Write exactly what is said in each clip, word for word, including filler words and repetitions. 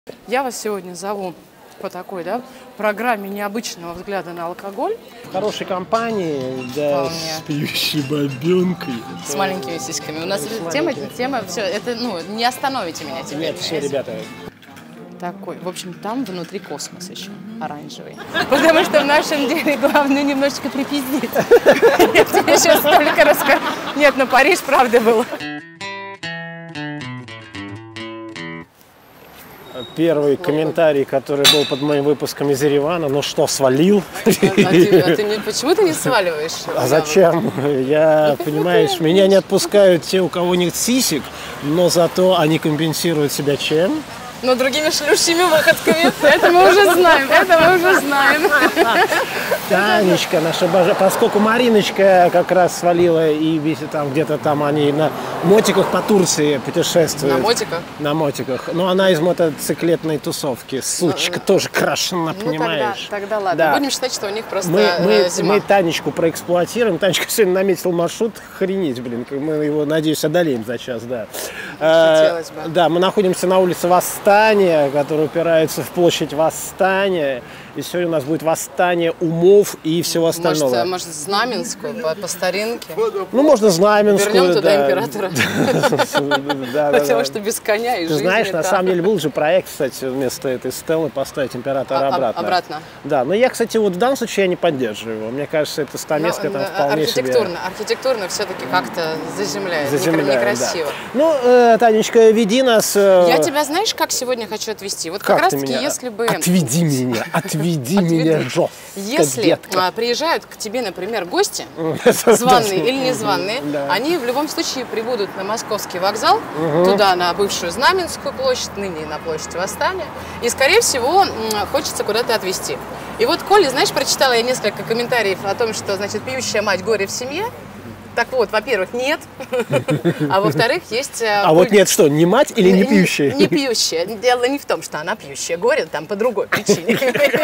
Я вас сегодня зову по такой, да, программе необычного взгляда на алкоголь. В хорошей компании, да, Вполне. с пьющей бабенкой. С маленькими сиськами. У нас тема, тема, все, это, ну, не остановите меня теперь. Нет, все, ребята. Такой, в общем, там внутри космос еще, оранжевый. Потому что в нашем деле главное немножечко припиздить. Я тебе сейчас столько расскажу. Нет, ну Париж, правда, был. Первый комментарий, который был под моим выпуском из Еревана, ну что, свалил? А, а ты, а ты не, почему ты не сваливаешь? А зачем? Я, понимаешь, меня не отпускают те, у кого нет сисек, но зато они компенсируют себя чем? Но другими шлющими выходками. Это мы уже знаем, это мы уже знаем. Танечка наша божа, поскольку Мариночка как раз свалила и висит там где-то там они на мотиках по Турции путешествуют. На мотиках? На мотиках. Ну, она из мотоциклетной тусовки. Сучка ну, тоже крашена, ну, понимаешь? Тогда, тогда ладно. Да. Будем считать, что у них просто мы, мы, зима. Мы Танечку проэксплуатируем. Танечка сегодня наметил маршрут. Охренеть, блин. Мы его, надеюсь, одолеем за час, да. Хотелось бы. А, да, мы находимся на улице Восстания, которая упирается в площадь Восстания. И сегодня у нас будет восстание умов и всего остального. Может, может Знаменскую по, по старинке? Ну, можно Знаменскую. Вернем туда да. императора. Потому что без коня и жизни. Ты знаешь, на самом деле был же проект, кстати, вместо этой стелы поставить императора обратно. Обратно. Да, но я, кстати, вот в данном случае я не поддерживаю его. Мне кажется, это стамеска там вполне себе. Архитектурно, архитектурно все-таки как-то заземляет. Некрасиво. Ну, Танечка, веди нас. Я тебя, знаешь, как сегодня хочу отвезти? Вот как раз-таки, если бы... Отведи меня, отведи меня, жестко. Если приезжают к тебе, например, гости, званые или незваные, они в любом случае прибудут на Московский вокзал, туда, на бывшую Знаменскую площадь, ныне на площадь Восстания, и, скорее всего, хочется куда-то отвезти. И вот, Коля, знаешь, прочитала я несколько комментариев о том, что, значит, пьющая мать горе в семье. Так вот, во-первых, нет, а во-вторых, есть... А куль... вот нет что, не мать или не пьющая? Не, не пьющая. Дело не в том, что она пьющая, горе там по другой причине.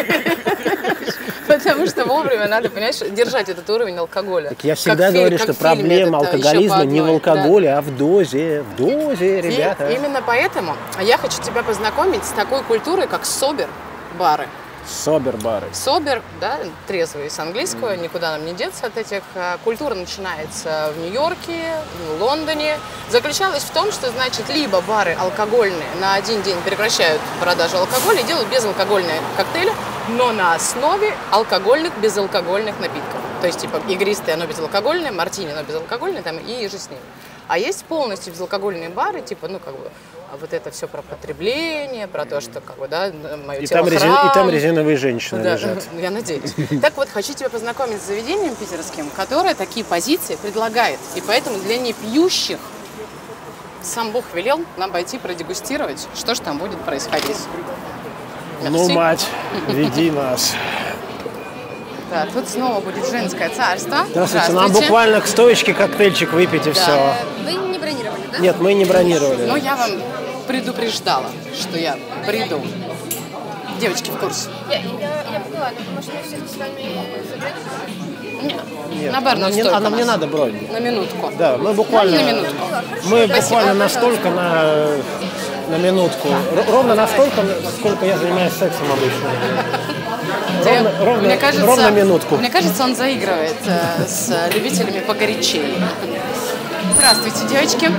Потому что вовремя надо, понимаешь, держать этот уровень алкоголя. Так я всегда говорю, что проблема алкоголизма не в алкоголе, а в дозе. В дозе, ребята. Именно поэтому я хочу тебя познакомить с такой культурой, как собер-бары. Собер-бары. Собер, да, трезвый с английского, mm. никуда нам не деться от этих. Культура начинается в Нью-Йорке, в Лондоне. Заключалась в том, что, значит, либо бары алкогольные на один день прекращают продажу алкоголя и делают безалкогольные коктейли, но на основе алкогольных, безалкогольных напитков. То есть, типа, игристое, оно безалкогольное, мартини, оно безалкогольное, там, и же с ним. А есть полностью безалкогольные бары, типа, ну, как бы, вот это все про потребление, про то, что, как бы, да, мое и тело там резин, И там резиновые женщины да, лежат. Я надеюсь. Так вот, хочу тебя познакомить с заведением питерским, которое такие позиции предлагает. И поэтому для непьющих сам Бог велел нам пойти продегустировать, что же там будет происходить. Ну, мать, веди нас. Да, тут снова будет женское царство. Здравствуйте. Здравствуйте. Нам буквально к стоечке коктейльчик выпить и да. все. Вы не бронировали, да? Нет, мы не бронировали. Но я вам предупреждала, что я приду. Девочки в курсе. Я, я, я поняла, но может мы все с вами забронировали? Нет. Нет. На барную стойку. А нам не надо бронь. На минутку. Да, мы буквально... На минутку. Мы Спасибо. буквально настолько на, на минутку. Ровно настолько, сколько я занимаюсь сексом обычно. Ровно, ровно, мне кажется, ровно минутку. Мне кажется, он заигрывает э, с любителями погорячей. Здравствуйте, девочки.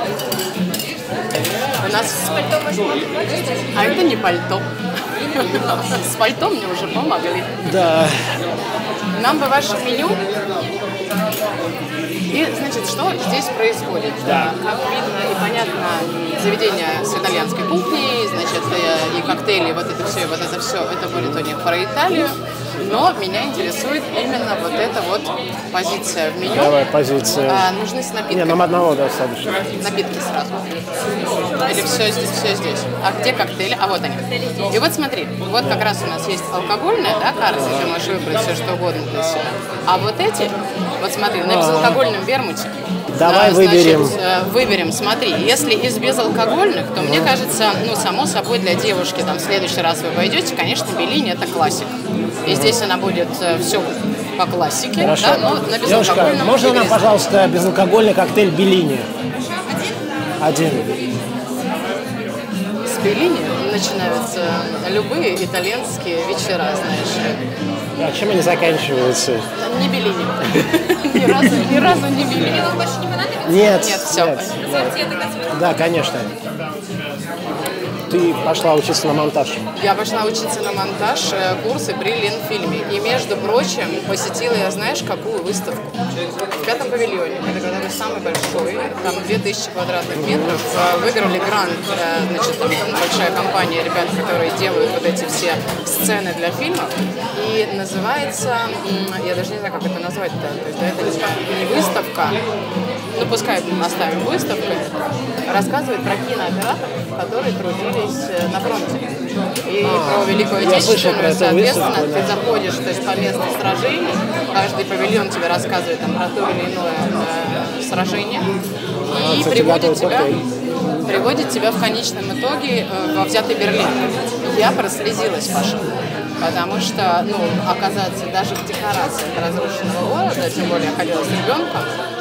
У нас... С пальто можно? А это не пальто. С пальто мне уже помогли. Да. Нам бы ваше меню. И, значит, что здесь происходит? Да. Как видно и понятно, заведение с итальянской кухней, значит, и коктейли, вот это все, и вот это все, это будет у них про Италию. Но меня интересует именно вот эта вот позиция в меню. Давай, позиция. А, нужны с напитками. Не, нам одного достаточно. Напитки сразу. Или все здесь, все здесь. А где коктейли? А вот они. И вот смотри, вот как раз у нас есть алкогольная, да, карта, ты можешь выбрать все, что угодно для себя. А вот эти, вот смотри, на безалкогольном вермуте. Давай а, выберем. Значит, выберем, смотри, если из безалкогольных, то мне кажется, ну, само собой для девушки, там, в следующий раз вы пойдете, конечно, Беллини это классика. И здесь она будет все по классике. Хорошо. Да, но на Девушка, можно нам, пожалуйста, безалкогольный коктейль Беллини? Один. С Беллини? начинаются любые итальянские вечера, знаешь. А чем они заканчиваются? Не Беллини. Ни разу, ни разу не Беллини. Нет, Нет, все. нет, нет. Да, конечно. Ты пошла учиться на монтаж. Я пошла учиться на монтаж, э, курсы при Ленфильме. И, между прочим, посетила я, знаешь, какую выставку? В пятом павильоне, это который самый большой, там две тысячи квадратных метров. Э, Выиграли грант, э, значит, там большая компания, ребят, которые делают вот эти все сцены для фильмов. И называется, м, я даже не знаю, как это назвать-то, то есть да, это не, не выставка, ну пускай оставим выставкой, рассказывает про кинооператоров, которые трудились на фронте. И а, про Великую Отечественную, соответственно, ты да. заходишь, то есть по месту сражений, каждый павильон тебе рассказывает там, про то или иное э, сражение, и а, приводит тебя, приводит тебя в конечном итоге э, во взятый Берлин. Я прослезилась, Паша. Потому что, ну, оказаться даже в декорациях разрушенного города, тем более я ходила с ребенком,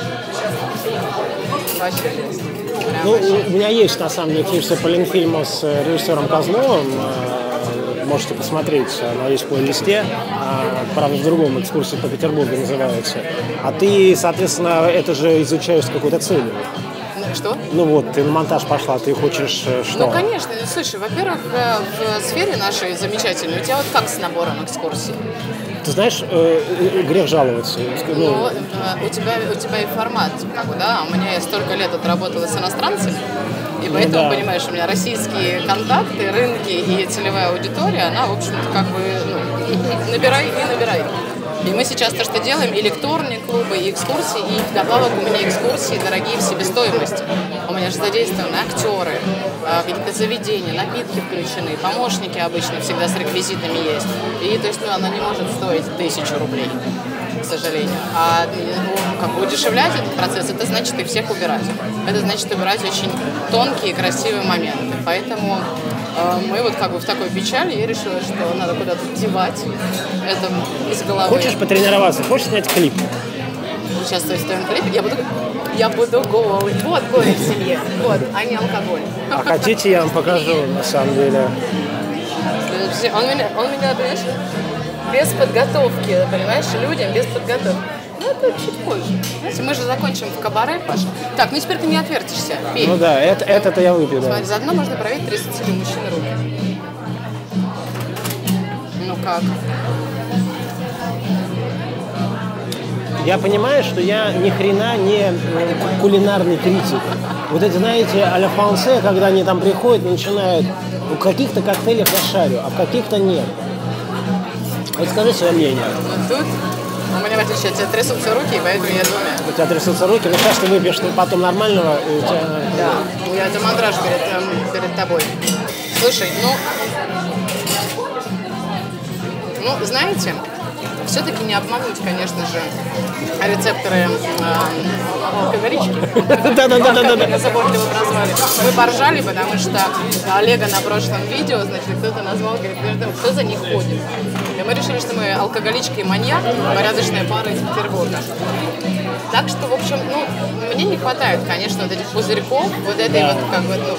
вообще лестно. Ну, у меня есть, на самом деле, книжка по Ленфильму с режиссером Козловым. Можете посмотреть, она есть в плейлисте. Правда, в другом экскурсии по Петербургу называется. А ты, соответственно, это же изучаешь с какой-то целью. Что? Ну вот, ты на монтаж пошла, ты хочешь что? Ну, конечно. Слушай, во-первых, в сфере нашей замечательной, у тебя вот как с набором экскурсий? Ты знаешь, э, грех жаловаться. Ну, ну у, тебя, у тебя и формат, как бы, да, у меня я столько лет отработала с иностранцами, и поэтому, ну, да. понимаешь, у меня российские контакты, рынки и целевая аудитория, она, в общем-то, как бы, ну, набирай и набирай. И мы сейчас то, что делаем, и лекторные клубы, и экскурсии, и вдобавок у меня экскурсии дорогие в себестоимости. У меня же задействованы актеры, какие-то заведения, напитки включены, помощники обычно всегда с реквизитами есть. И то есть, ну, она не может стоить тысячу рублей, к сожалению. А ну, как бы удешевлять этот процесс, это значит и всех убирать. Это значит убирать очень тонкие и красивые моменты. Поэтому э, мы вот как бы в такой печали, я решила, что надо куда-то девать это из головы. Хочешь потренироваться? Хочешь снять клип? Участвовать в твоем клипе? Я буду, я буду голый. Вот горе в семье. Вот, а не алкоголь. А хотите, я вам покажу, на самом деле. Он меня, он меня, понимаешь, без подготовки, понимаешь, людям без подготовки. Ну, это чуть позже. Знаете, мы же закончим в кабаре, Паша. Так, ну теперь ты не отвертишься. Пей. Ну да, это, это-то я выпью, да. Смотри, заодно можно проверить, трясутся ли у мужчины руки. Ну как? Я понимаю, что я ни хрена не кулинарный критик. Вот эти, знаете, а-ля франце, когда они там приходят и начинают, в каких-то коктейлях я шарю, а в каких-то нет. Вот скажи свое мнение. Вот тут у меня, в отличие от тебя, трясутся руки, и поэтому я думаю. У тебя трясутся руки, но сейчас ты выпьешь потом нормального, и у тебя... Да, у меня это мандраж перед, перед тобой. Слушай, ну... Ну, знаете... Все-таки не обмануть, конечно же, рецепторы э, алкоголички. Да-да-да. Как мы заботливо назвали. Мы поржали, потому что Олега на прошлом видео, значит, кто-то назвал, говорит, кто за них ходит. И мы решили, что мы алкоголичка и маньяк, порядочная пара из Петербурга. Так что, в общем, ну, мне не хватает, конечно, вот этих пузырьков, вот этой да. вот, как бы, ну...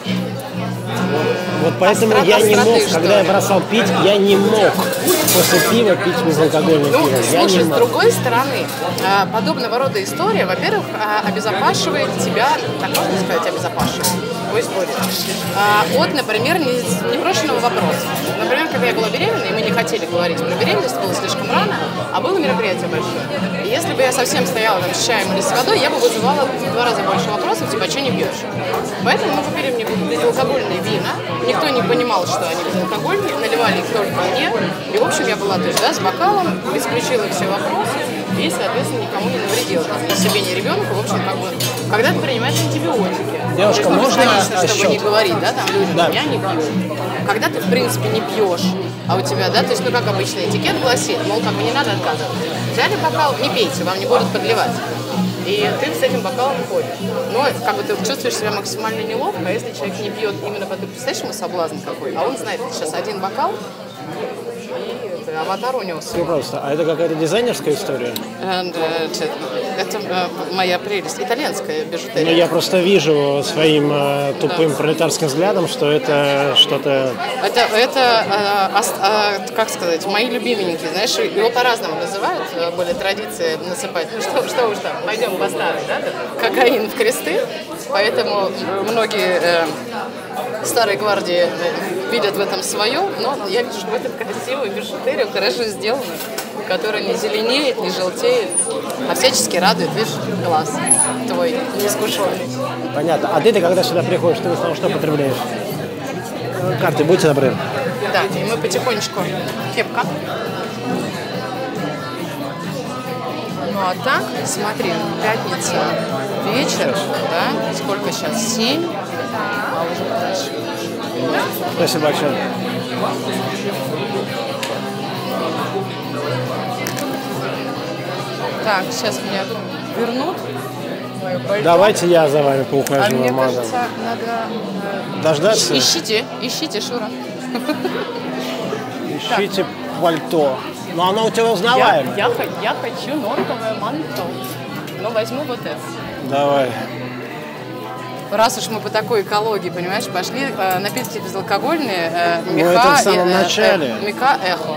Вот поэтому остроты, я не мог, остроты, когда я бросал пить, я не мог после пива пить безалкогольное ну, пиво. Я слушай, не с мог. другой стороны, подобного рода история, во-первых, обезопашивает тебя, так можно сказать, обезопашивает, пусть будет, от, например, непрошенного вопроса. Например, когда я была беременна, и мы не хотели говорить про беременность, было слишком рано, а было мероприятие большое. И если бы я совсем стояла там с чаем или с водой, я бы вызывала в два раза больше вопросов, типа, а что не пьешь? Поэтому мы купили мне безалкогольные вина, никто не понимал, что они безалкогольные, наливали их только мне, и, в общем, я была, то есть, да, с бокалом, исключила все вопросы, и, соответственно, никому не навредила, там, ни себе, ни ребенку, в общем, как бы, когда ты принимаешь антибиотики, девушка, ну, можно лично, чтобы не говорить, да, там, людям, да. я не пью. Когда ты, в принципе, не пьешь, а у тебя, да, то есть, ну, как обычно, этикет гласит, мол, как бы не надо отказываться. Взяли бокал, не пейте, вам не будут подливать. И ты с этим бокалом ходишь. Но как бы ты чувствуешь себя максимально неловко, а если человек не пьет именно потому, представляешь, ему соблазн какой, а он знает, сейчас один бокал, и это, аватар унес Ну его. просто. А это какая-то дизайнерская история? And, э, это э, моя прелесть, итальянская Ну, бижутерия. я просто вижу своим э, тупым пролетарским взглядом, что это что-то... Это, это э, ос- э, как сказать, мои любименькие, знаешь, его по-разному называют, э, были традиции насыпать, ну что, что уж там, пойдем по старой, да, там, кокаин в кресты, поэтому многие э, старой гвардии э, видят в этом свое, но я вижу в этом красивую бижутерию, хорошо сделанную, которая не зеленеет, не желтеет, а всячески радует, видишь, глаз твой неискушенный. Понятно. А ты-то, когда сюда приходишь, ты в основном что потребляешь? Карты будьте добры. Да, и мы потихонечку. Кепка. Ну а так, смотри, пятница, вечер, да, сколько сейчас? Семь, а уже дальше. Спасибо большое. Так, сейчас меня вернут. Мою пальто. Давайте я за вами А поухожу, мне мадам. кажется, надо... Дождаться? э, Ищите, ищите, Шура. Ищите пальто. Но оно у тебя Я, узнаваемое. я, х- я хочу норковое манто. Но возьму вот это. Давай. Раз уж мы по такой экологии, понимаешь, пошли э, напитки безалкогольные, э, меха, это в самом и, э, начале. э, мека эхо.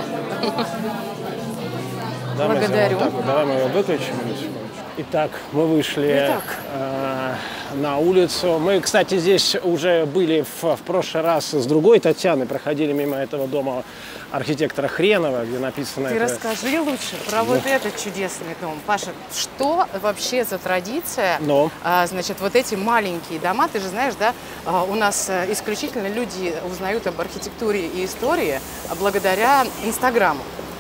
Давай Благодарю. вот так вот. Давай мы его выключим. Итак, мы вышли Итак. э, на улицу. Мы, кстати, здесь уже были в, в прошлый раз с другой Татьяной, проходили мимо этого дома архитектора Хренова, где написано Ты это... расскажи лучше про вот этот чудесный дом. Паша, что вообще за традиция? Ну? А, значит, вот эти маленькие дома, ты же знаешь, да, а, у нас э, исключительно люди узнают об архитектуре и истории а, благодаря Инстаграму.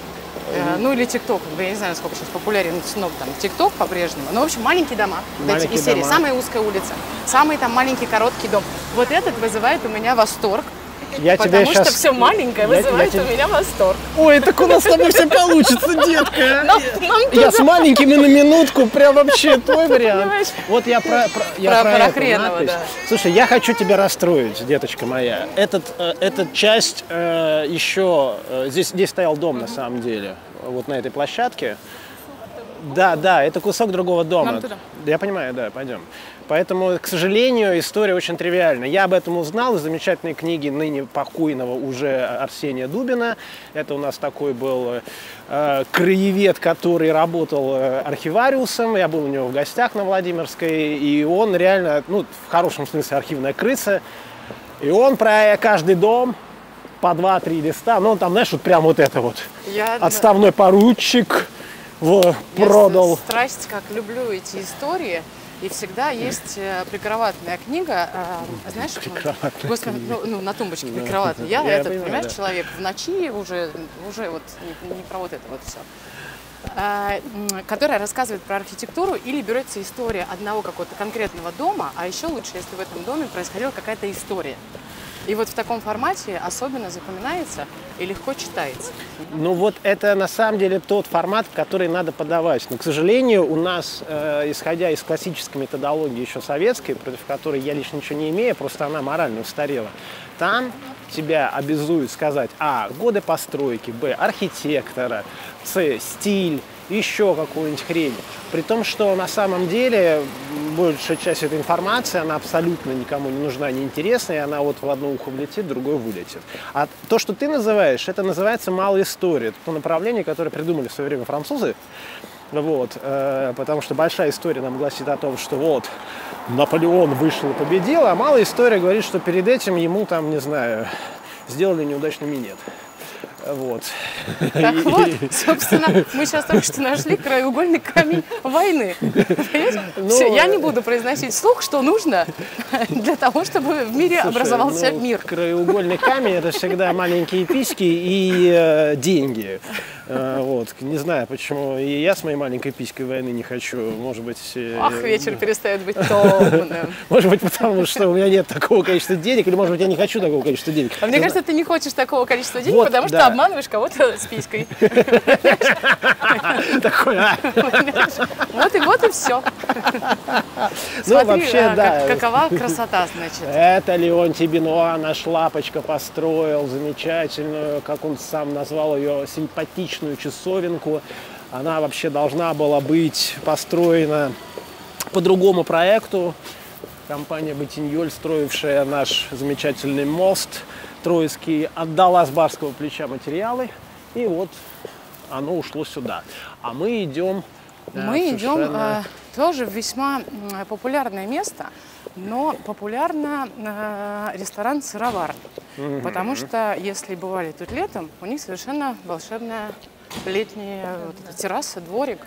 Э, Ну или ТикТок, я не знаю, сколько сейчас популярен снова там ТикТок по-прежнему. Но, в общем, маленькие дома. Вот эти Маленькие из серии. дома. Самая узкая улица, самый там маленький короткий дом. Вот этот вызывает у меня восторг. Я Потому тебя что щас- все маленькое я- вызывает я у тебе- меня восторг. Ой, так у нас с тобой все получится, детка. Нам- нам Я тоже. с маленькими на минутку, прям вообще твой вариант. Понимаешь? Вот я про, про, я Про- про, про эту Хренова, надпись. да. Слушай, я хочу тебя расстроить, деточка моя. Этот, э, эта часть э, еще... э, здесь, здесь стоял дом, на самом деле, вот на этой площадке. Да, да, это кусок другого дома. Нам туда. Я понимаю, да, пойдем. Поэтому, к сожалению, история очень тривиальна. Я об этом узнал из замечательной книги ныне покойного уже Арсения Дубина. Это у нас такой был э, краевед, который работал э, архивариусом. Я был у него в гостях на Владимирской. И он реально, ну, в хорошем смысле, архивная крыса. И он про каждый дом по два-три листа. Ну, он там, знаешь, вот прям вот это вот. Я, Отставной поручик в, я продал. страсть, как люблю эти истории. И всегда есть э, прикроватная книга, э, знаешь, Прикроватная господи, ну, ну, на тумбочке прикроватная. Я, Я этот, понимаю, понимаешь, да. человек в ночи уже, уже вот не, не про вот это вот все. Э, м, которая рассказывает про архитектуру или берется история одного какого-то конкретного дома, а еще лучше, если в этом доме происходила какая-то история. И вот в таком формате особенно запоминается и легко читается. Ну вот это на самом деле тот формат, который надо подавать. Но, к сожалению, у нас, э, исходя из классической методологии еще советской, против которой я лично ничего не имею, просто она морально устарела, там тебя обязуют сказать а. годы постройки, б. архитектора, с. стиль, еще какую-нибудь хрень. При том, что на самом деле большая часть этой информации, она абсолютно никому не нужна, не интересна, и она вот в одно ухо влетит, в другое вылетит. А то, что ты называешь, это называется малая история. Это то направление, которое придумали в свое время французы. Вот, э, потому что большая история нам гласит о том, что вот Наполеон вышел и победил, а малая история говорит, что перед этим ему там, не знаю, сделали неудачный минет. Вот. Так вот, собственно, мы сейчас только что нашли краеугольный камень войны. Ну, Все, я не буду произносить вслух, что нужно для того, чтобы в мире Слушай, образовался ну, мир. Краеугольный камень — это всегда маленькие письки и э, деньги. Э, вот. Не знаю, почему и я с моей маленькой писькой войны не хочу. Может быть... э, Ах, вечер перестает быть томным. Может быть, потому что у меня нет такого количества денег, или, может быть, я не хочу такого количества денег. А мне Ты кажется, ты не хочешь такого количества денег, Вот, потому что да. обманываешь кого-то с писькой. Такой, а? Вот и вот и все. Ну, вообще, да. Какова красота, значит. Это Леонтий Бенуа, наш Лапочка, построил замечательную, как он сам назвал ее, симпатичную часовенку. Она вообще должна была быть построена по другому проекту. Компания Ботиньоль, строившая наш замечательный мост Троицкий, отдала с барского плеча материалы, и вот оно ушло сюда. А мы идем... Мы да, идем э, тоже в весьма популярное место, но популярно э, ресторан «Сыровар». Mm-hmm. Потому что, если бывали тут летом, у них совершенно волшебная летняя вот эта терраса, дворик.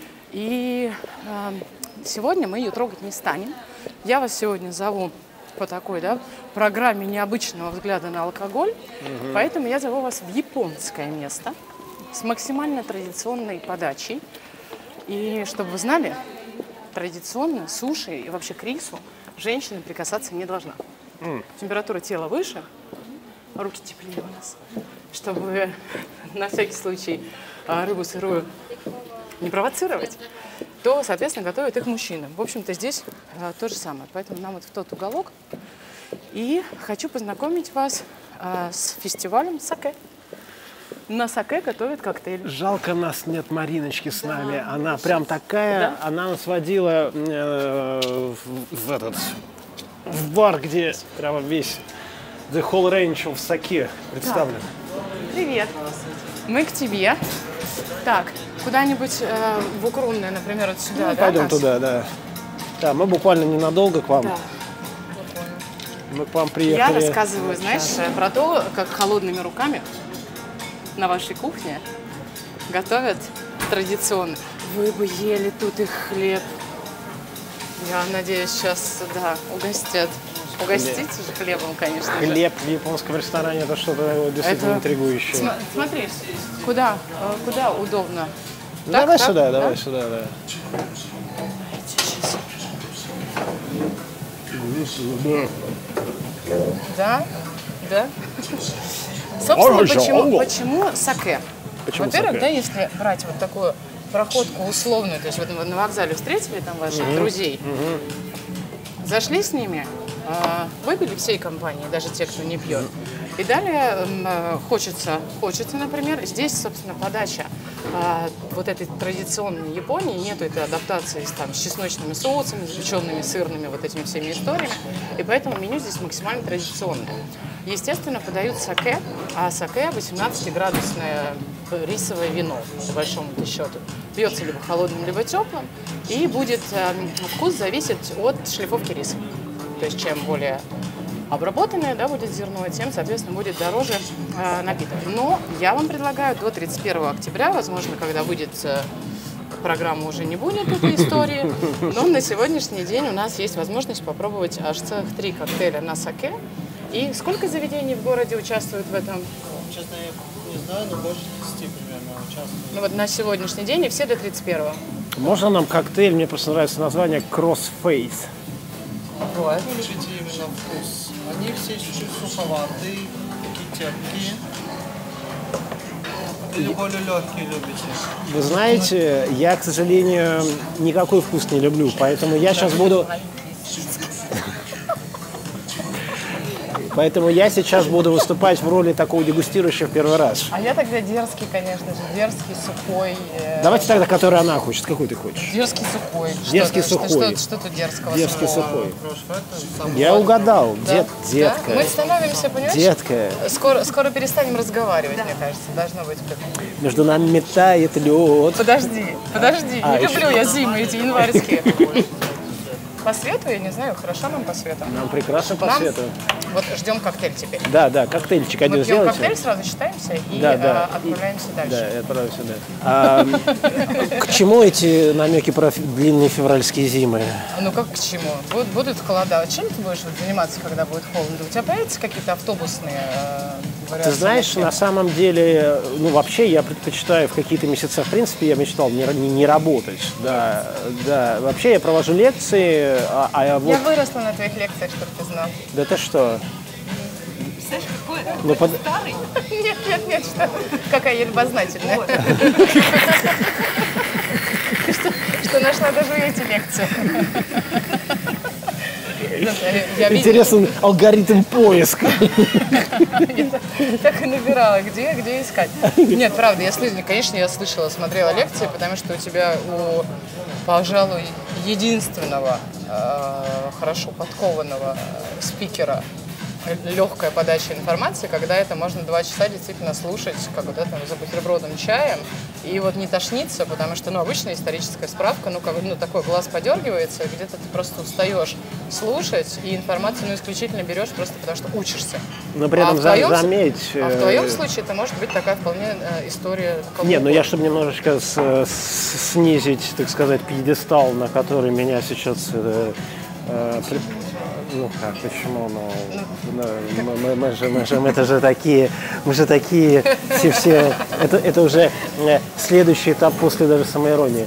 И э, сегодня мы ее трогать не станем. Я вас сегодня зову по такой, да, программе необычного взгляда на алкоголь. Mm-hmm. Поэтому я зову вас в японское место с максимально традиционной подачей. И чтобы вы знали, традиционно суши и вообще к рису женщина прикасаться не должна. Mm. Температура тела выше, руки теплее у нас. Чтобы на всякий случай рыбу сырую не провоцировать, то, соответственно, готовят их мужчины. В общем-то, здесь а, то же самое. Поэтому нам вот в тот уголок. И хочу познакомить вас а, с фестивалем саке. На саке готовят коктейли. Жалко, нас нет Мариночки с нами. Да, она прям такая, да? Она нас водила э, в, в этот в бар, где прямо весь the whole range of саке представлен. Так. Привет. Мы к тебе. Так, куда-нибудь э, в Укрунное, например, вот сюда, ну, да? Пойдем нас? туда, да. Да, мы буквально ненадолго к вам. Да. Мы к вам приехали. Я рассказываю, знаешь, про то, как холодными руками на вашей кухне готовят традиционно. Вы бы ели тут их хлеб. Я надеюсь, сейчас, да, угостят. Угостить же хлебом, конечно же. Хлеб в японском ресторане — это что-то действительно это... интригующее. См смотри, куда, куда удобно. Ну, так, давай так, сюда, да? давай сюда, да. Да, да. Собственно, почему, почему саке? Во-первых, да, если брать вот такую проходку условную, то есть вот вы на вокзале встретили там ваших угу, друзей, угу. зашли с ними, выпили всей компанией, даже те, кто не пьет. И далее хочется, хочется, например, здесь, собственно, подача вот этой традиционной Японии, нету этой адаптации с, там, с чесночными соусами, запеченными сырными вот этими всеми историями, и поэтому меню здесь максимально традиционное. Естественно, подают саке, а саке восемнадцатиградусное рисовое вино, по большому счету. Пьется либо холодным, либо теплым, и будет вкус зависеть от шлифовки риса. То есть чем более обработанное, да, будет зерно, тем, соответственно, будет дороже э, напиток. Но я вам предлагаю до тридцать первого октября, возможно, когда выйдет э, программа, уже не будет этой истории, но на сегодняшний день у нас есть возможность попробовать аж целых три коктейля на саке. И сколько заведений в городе участвуют в этом? Честно, я не знаю, но больше десяти примерно участвуют. Ну вот на сегодняшний день и все до тридцать первого. Можно нам коктейль, мне просто нравится название Crossface. Вот. Ищите именно вкус. Они все чуть-чуть суховатые, такие терпкие. Или более легкие любите? Вы знаете, я, к сожалению, никакой вкус не люблю, поэтому я сейчас буду... Поэтому я сейчас буду выступать в роли такого дегустирующего в первый раз. А я тогда дерзкий, конечно же, дерзкий, сухой. Э... Давайте тогда, который она хочет. Какой ты хочешь? Дерзкий, сухой. Дерзкий, что, сухой. Что, что, что тут дерзкого? Дерзкий, сухого? сухой. Я угадал. Да? Дет, детка. Да? Мы становимся, понимаешь? Детка. Скоро, скоро перестанем разговаривать, да. Мне кажется. Должно быть. Между нами метает лед. Подожди, подожди. А, не еще... люблю я зимы эти январские. По свету, я не знаю, хорошо нам по свету? Нам прекрасно по нам... свету. Вот ждем коктейль теперь. Да, да, коктейльчик один сделайте. Мы пьем коктейль, сразу считаемся и да, да. А, отправляемся и, дальше. Да, и отправляемся дальше. А, к чему эти намеки про длинные февральские зимы? Ну как к чему? Будут, будут холода. Чем ты будешь заниматься, когда будет холодно? У тебя появятся какие-то автобусные э, варианты? Ты знаешь, на самом деле, ну вообще я предпочитаю в какие-то месяца, в принципе, я мечтал не, не, не работать. Да, да. Вообще я провожу лекции, а, а вот... Я выросла на твоих лекциях, чтобы ты знал. Да ты что? Представляешь, какое Ну, под... Нет, нет, нет, что? Какая я любознательная. Что нашла даже эти лекции. Интересный алгоритм поиска. Так и набирала, где, где искать. Нет, правда, я слышала, конечно, я слышала, смотрела лекции, потому что у тебя, у, пожалуй, единственного э, хорошо подкованного спикера легкая подача информации, когда это можно два часа действительно слушать, как вот это, за бутербродом, чаем, и вот не тошниться, потому что, ну, обычная историческая справка, ну, как, ну, такой глаз подергивается, где-то ты просто устаешь слушать, и информацию, ну, исключительно берешь просто потому, что учишься. Но при этом а в твоем, заметь... А в твоем случае это может быть такая вполне э, история... Нет, ну я, чтобы немножечко с, с, снизить, так сказать, пьедестал, на который меня сейчас... Э, э, при... Ну как, почему? Ну, ну, мы, мы, мы, же, мы же, мы это же такие, мы же такие, все, все, это, это уже следующий этап после даже самоиронии.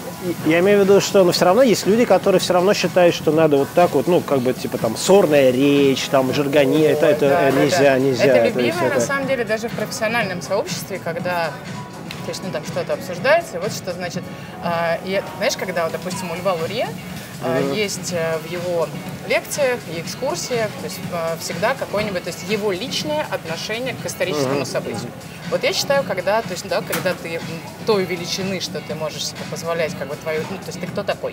Я имею в виду, что, но все равно есть люди, которые все равно считают, что надо вот так вот, ну, как бы, типа, там, сорная речь, там, жаргония, это, это да, нельзя, да, да. нельзя. Это любимое, это... на самом деле, даже в профессиональном сообществе, когда, то есть, ну, там что-то обсуждается, вот что значит, э, и, знаешь, когда, вот, допустим, у Льва Лурье Uh-huh. есть в его лекциях и экскурсиях, то есть всегда какое-нибудь, то есть его личное отношение к историческому uh-huh. событию. Вот я считаю, когда, то есть, да, когда ты той величины, что ты можешь себе позволять, как бы твою, ну, то есть ты кто такой?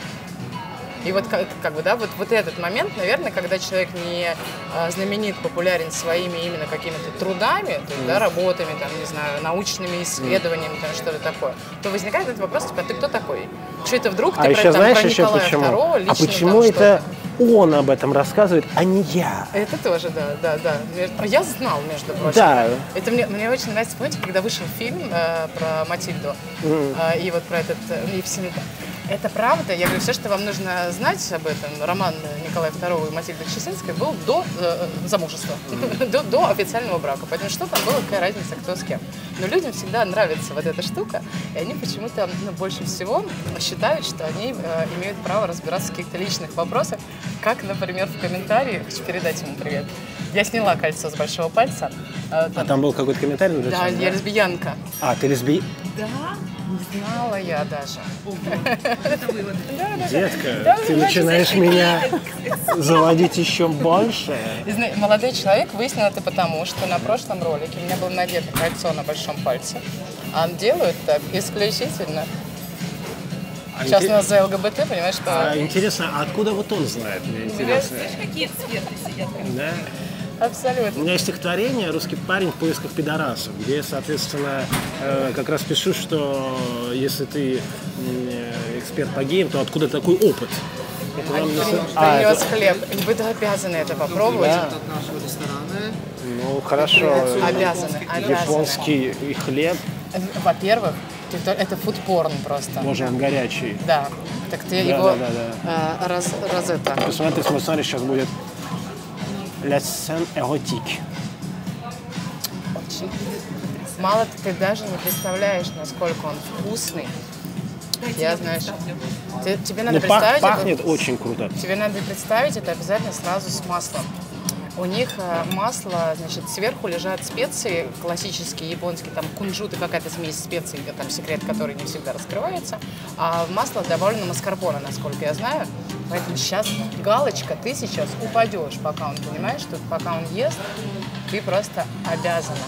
И вот как, как бы, да, вот, вот этот момент, наверное, когда человек не а, знаменит, популярен своими именно какими-то трудами, то есть, mm. да, работами, там, не знаю, научными исследованиями, mm. там, что-то такое, то возникает этот вопрос, типа, а ты кто такой? Что это вдруг ты а про, еще там, знаешь, про еще Николая почему? второго лично, а почему там, это что-то? Он об этом рассказывает, а не я? Это тоже, да, да, да. Я знал, между прочим. Да. Это мне, мне очень нравится, помните, когда вышел фильм э, про Матильду, mm. э, и вот про этот, и все, это правда, я говорю, все, что вам нужно знать об этом, роман Николая второго и Матильды Кшесинской был до э, замужества, mm. до, до официального брака, поэтому что там было, какая разница, кто с кем. Но людям всегда нравится вот эта штука, и они почему-то, ну, больше всего считают, что они э, имеют право разбираться в каких-то личных вопросах, как, например, в комментарии, хочу передать ему привет, я сняла кольцо с большого пальца. А там, а там был какой-то комментарий? Да, да, я лесбиянка. А, ты лесби... Да? Не знала я даже. Это выводы. Детка, ты начинаешь меня заводить еще больше. Молодой человек выяснил это потому, что на прошлом ролике у меня было надето кольцо на большом пальце. А делают так исключительно. Сейчас у нас за ЛГБТ, понимаешь, что... А, интересно, а откуда вот он знает? Мне интересно. Знаешь, какие эксперты сидят? Да. Абсолютно. У меня есть стихотворение «Русский парень в поисках пидорасов», где я, соответственно, как раз пишу, что если ты эксперт по геям, то откуда такой опыт? Это вам не... а, принес это... хлеб. И вы обязаны это попробовать. Да. От нашего ресторана. Ну, хорошо. Обязаны, обязаны. Японский и хлеб. Во-первых, это фудпорн просто. Боже, он горячий. Да. Так ты да, его да, да, да. Э, раз, раз это. Посмотри, смотри, сейчас будет la scène érotique. Очень. Мало ты даже не представляешь, насколько он вкусный. Дайте я, я знаешь, ты, тебе надо ну, представить... пахнет это, очень круто. Тебе надо представить это обязательно сразу с маслом. У них э, масло, значит, сверху лежат специи классические, японские, там кунжут и какая-то смесь специй, там секрет, который не всегда раскрывается. А в масло добавлено маскарпоне, насколько я знаю. Поэтому сейчас галочка, ты сейчас упадешь, пока он, понимаешь, что пока он ест, ты просто обязана.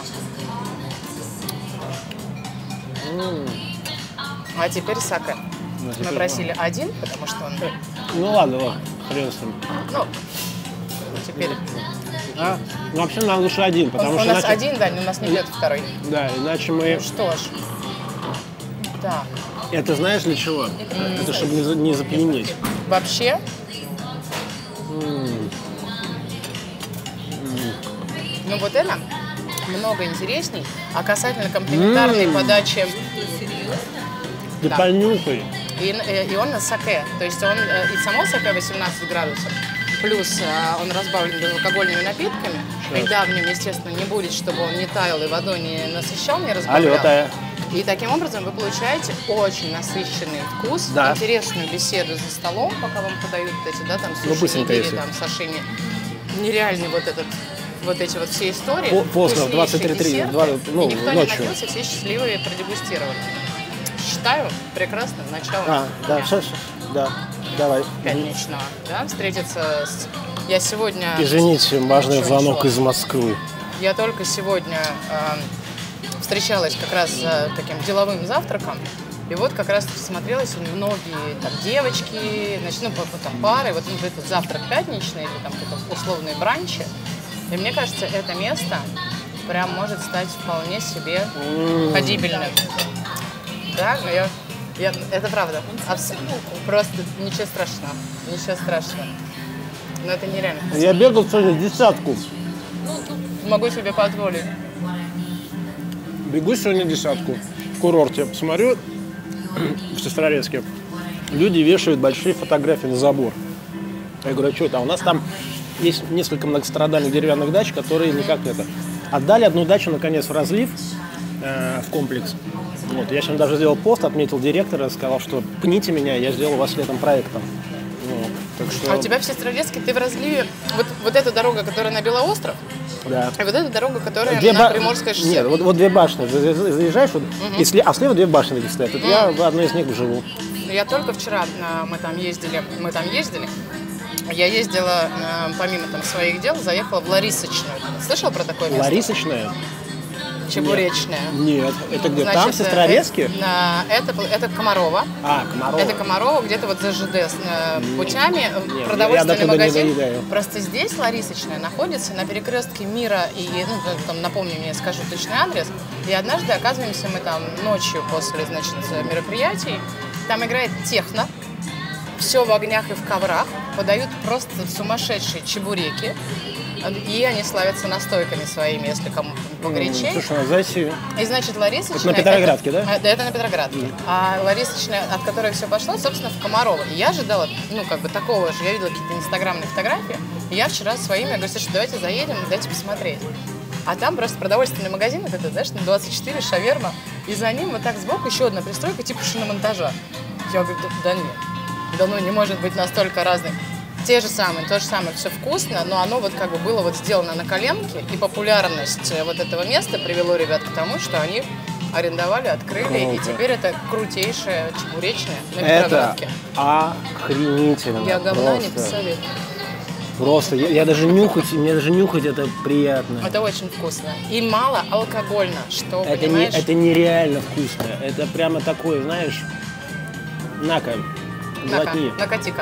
Mm. А теперь саке. Ну, теперь мы просили мы. один, потому что он... Ну ладно, ладно, хрен с ним. Ну, теперь... А? Ну вообще нам лучше один, потому он, что... У нас иначе... один, да, но у нас не бьет второй. Да, иначе мы... Ну что ж. Так. Это знаешь для чего? Mm. Это чтобы не, не запьянеть. Вообще? Mm. Mm. Ну вот это много интересней. А касательно комплементарной mm. подачи... Ты да. понюхай. И, и он на саке. То есть он и само саке восемнадцать градусов. Плюс он разбавлен безалкогольными напитками. И да, в нем, естественно, не будет, чтобы он не таял и водой не насыщал, не разбавлял. Алло, Тая. И таким образом вы получаете очень насыщенный вкус, да. Интересную беседу за столом, пока вам подают эти, да, там, суши, ну, нигири, там, сашими. Нереальный вот этот вот эти вот все истории. По- поздно, в двадцать три вкуснейшие тридцать, два, десерты, ну, и никто ночью. не напился, все счастливые продегустировали. Считаю прекрасным началом А, да, дня сейчас, да, давай. пятничного. Да, встретиться с... Я сегодня... Извините, важный Ничего, звонок ничего. из Москвы. Я только сегодня э, встречалась как раз за таким деловым завтраком. И вот как раз смотрелась многие там девочки, значит, ну, по- по- там пары, вот ну, этот завтрак пятничный или там какие-то условные бранчи. И мне кажется, это место прям может стать вполне себе ходибельным. Да, но я, я, это правда. Абс- Просто ничего страшного, ничего страшного. Но это нереально. Я бегал сегодня десятку. Могу себе позволить. Бегу сегодня десятку в курорте. Смотрю, в Сестрорецке люди вешают большие фотографии на забор. Я говорю, а что это? А у нас там есть несколько многострадальных деревянных дач, которые никак это. Отдали одну дачу, наконец, в разлив, э, в комплекс. Вот. Я сегодня даже сделал пост, отметил директора, сказал, что пните меня, я сделал вас летом проектом. Вот. Так что... А у тебя в Сестрорецке, ты в разливе, вот, вот эта дорога, которая на Белоостров, Да. и вот эта дорога, которая Две на ба- Приморское шоссе. Нет, вот, вот две башни. Ты заезжаешь, вот, и сле- а слева две башни такие стоят. Вот я в одной из них живу. Я только вчера, а, мы там ездили, мы там ездили, я ездила, а, помимо там своих дел, заехала в Ларисочную. Слышал про такое место? Ларисочная? Чебуречная. Нет. Это где? Значит, Там, в Сестрорецке? э, на- Это, это Комарова. А, Комарова. Это Комарова, где-то вот за ЖД с, э, путями, э, Нет, я продовольственный до туда не магазин. доедаю. Просто здесь Ларисочная находится на перекрестке Мира и, ну, там, напомни мне, скажу точный адрес. И однажды оказываемся мы там ночью после, значит, мероприятий. Там играет техно. Все в огнях и в коврах. Подают просто сумасшедшие чебуреки. И они славятся настойками своими, если кому погорячее. Слушай, надо зайти. И, значит, Ларисочная... Это на Петроградке, это, да? э, Да, это на Петроградке. А Ларисочная, от которой все пошло, собственно, в Комарово. И я ожидала, ну, как бы такого же. Я видела какие-то инстаграмные фотографии. И я вчера своими, я говорю, слушай, давайте заедем, дайте посмотреть. А там просто продовольственный магазин, вот это, знаешь, на двадцать четыре, шаверма. И за ним вот так сбоку еще одна пристройка, типа шиномонтажа. Я говорю, да, да нет. Да ну, не может быть настолько разных. Те же самые, то же самое, все вкусно, но оно вот как бы было вот сделано на коленке, и популярность вот этого места привело ребят к тому, что они арендовали, открыли, и Круто. теперь это крутейшая чебуречная на Это Петроградке. охренительно. Я говна не Просто. посоветую. Просто. Я, я даже нюхать, мне даже нюхать это приятно. Это очень вкусно. И мало алкогольно, что, Это, не, понимаешь? это нереально вкусно. Это прямо такое, знаешь, на-ка, На-ка, глотни. накати-ка.